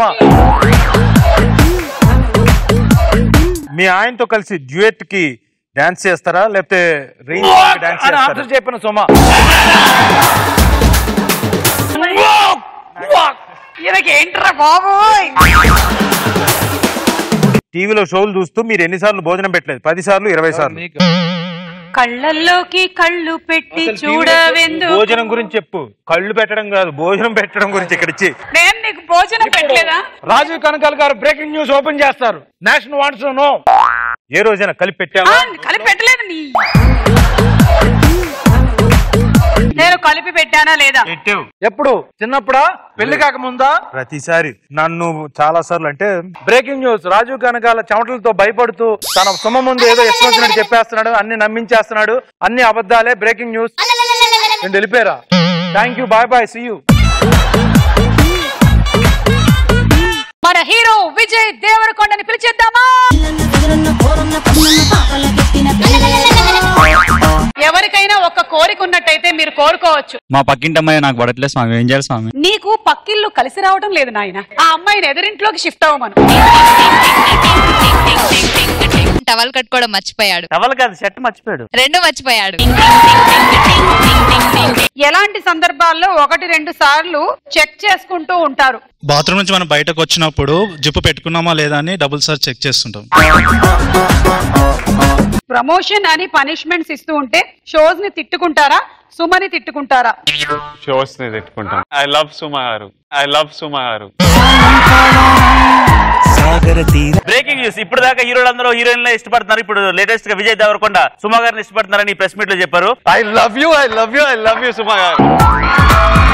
మీ ఆయనతో కలిసి డ్యూయట్ కి డాన్స్ చేస్తారా, లేకపోతే రేంజ్ డాన్స్ చేస్తారా? చెప్పిన సుమ. ఏంట్రా బాబు? టీవీలో షోలు చూస్తూ మీరు ఎన్నిసార్లు భోజనం పెట్టలేదు? పది సార్లు, ఇరవై సార్లు. కళ్ళల్లోకి కళ్ళు పెట్టి చూడవెందు. భోజనం గురించి చెప్పు, కళ్ళు పెట్టడం కాదు, భోజనం పెట్టడం గురించి ఇక్కడ ఇచ్చి. నేను నీకు భోజనం పెట్టలేదా? రాజీవ్ కనకాల గారు బ్రేకింగ్ న్యూస్ ఓపెన్ చేస్తారు. National wants to know. ఏ రోజైనా కలిపి పెట్టావా? కలిపి పెట్టలేదు. నీ నేను కలిపి పెట్టానా లేదా? ఎప్పుడు? చిన్నప్పుడా? పెళ్లి కాక ముందా? ప్రతిసారి నన్ను చాలా సార్లు. అంటే బ్రేకింగ్ న్యూస్, రాజీవ్ కనకాల చెమటలతో భయపడుతూ తన సుమ ముందు ఏదో ఇష్టం వచ్చినట్టు చెప్పేస్తున్నాడు, అన్ని నమ్మించేస్తున్నాడు, అన్ని అబద్ధాలే. Breaking news. నేను వెళ్ళిపోయారా? Thank you, bye bye, see you. మన హీరో విజయ్ దేవరకొండని పిలిచేద్దామా? ఎవరికైనా ఒక కోరిక ఉన్నట్టయితే మీరు కోరుకోవచ్చు. మా పక్కింటి అమ్మాయి నాకు పడట్లేదు స్వామి, ఏం చేయాలి స్వామి? నీకు పక్కిళ్ళు కలిసి రావడం లేదు నాయన. ఆ అమ్మాయిని ఎదురింట్లోకి షిఫ్ట్ అవ్వమను. టవల్ కట్టుకోవడం మర్చిపోయాడు. టవల్ కాదు, షర్ట్ మర్చిపోయాడు. రెండు మర్చిపోయాడు. ఎలాంటి సందర్భాల్లో ఒకటి రెండు సార్లు చెక్ చేసుకుంటూ ఉంటారు? బాత్రూమ్ నుంచి మనం బయటకు వచ్చినప్పుడు జిప్పు పెట్టుకున్నామా లేదా అని డబుల్ సార్ చెక్ చేస్తుంటాం. ప్రమోషన్ అని పనిష్మెంట్స్ ఇస్తూ ఉంటే షోస్ ని తిట్టుకుంటారా, సుమని తిట్టుకుంటారా? షోస్ ని తిట్టుకుంటాం. ఐ లవ్ సుమ గారు, ఐ లవ్ సుమ గారు. Breaking news. ఇప్పుడు దాకా హీరోలందరూ హీరోయిన్లే ఇష్టపడుతున్నారు. ఇప్పుడు లేటెస్ట్ గా విజయ్ దేవరకొండ సుమ గారిని ఇష్టపడుతున్నారని ప్రెస్ మీట్ లో చెప్పారు. I love you, I love you, I love you Suma గారు.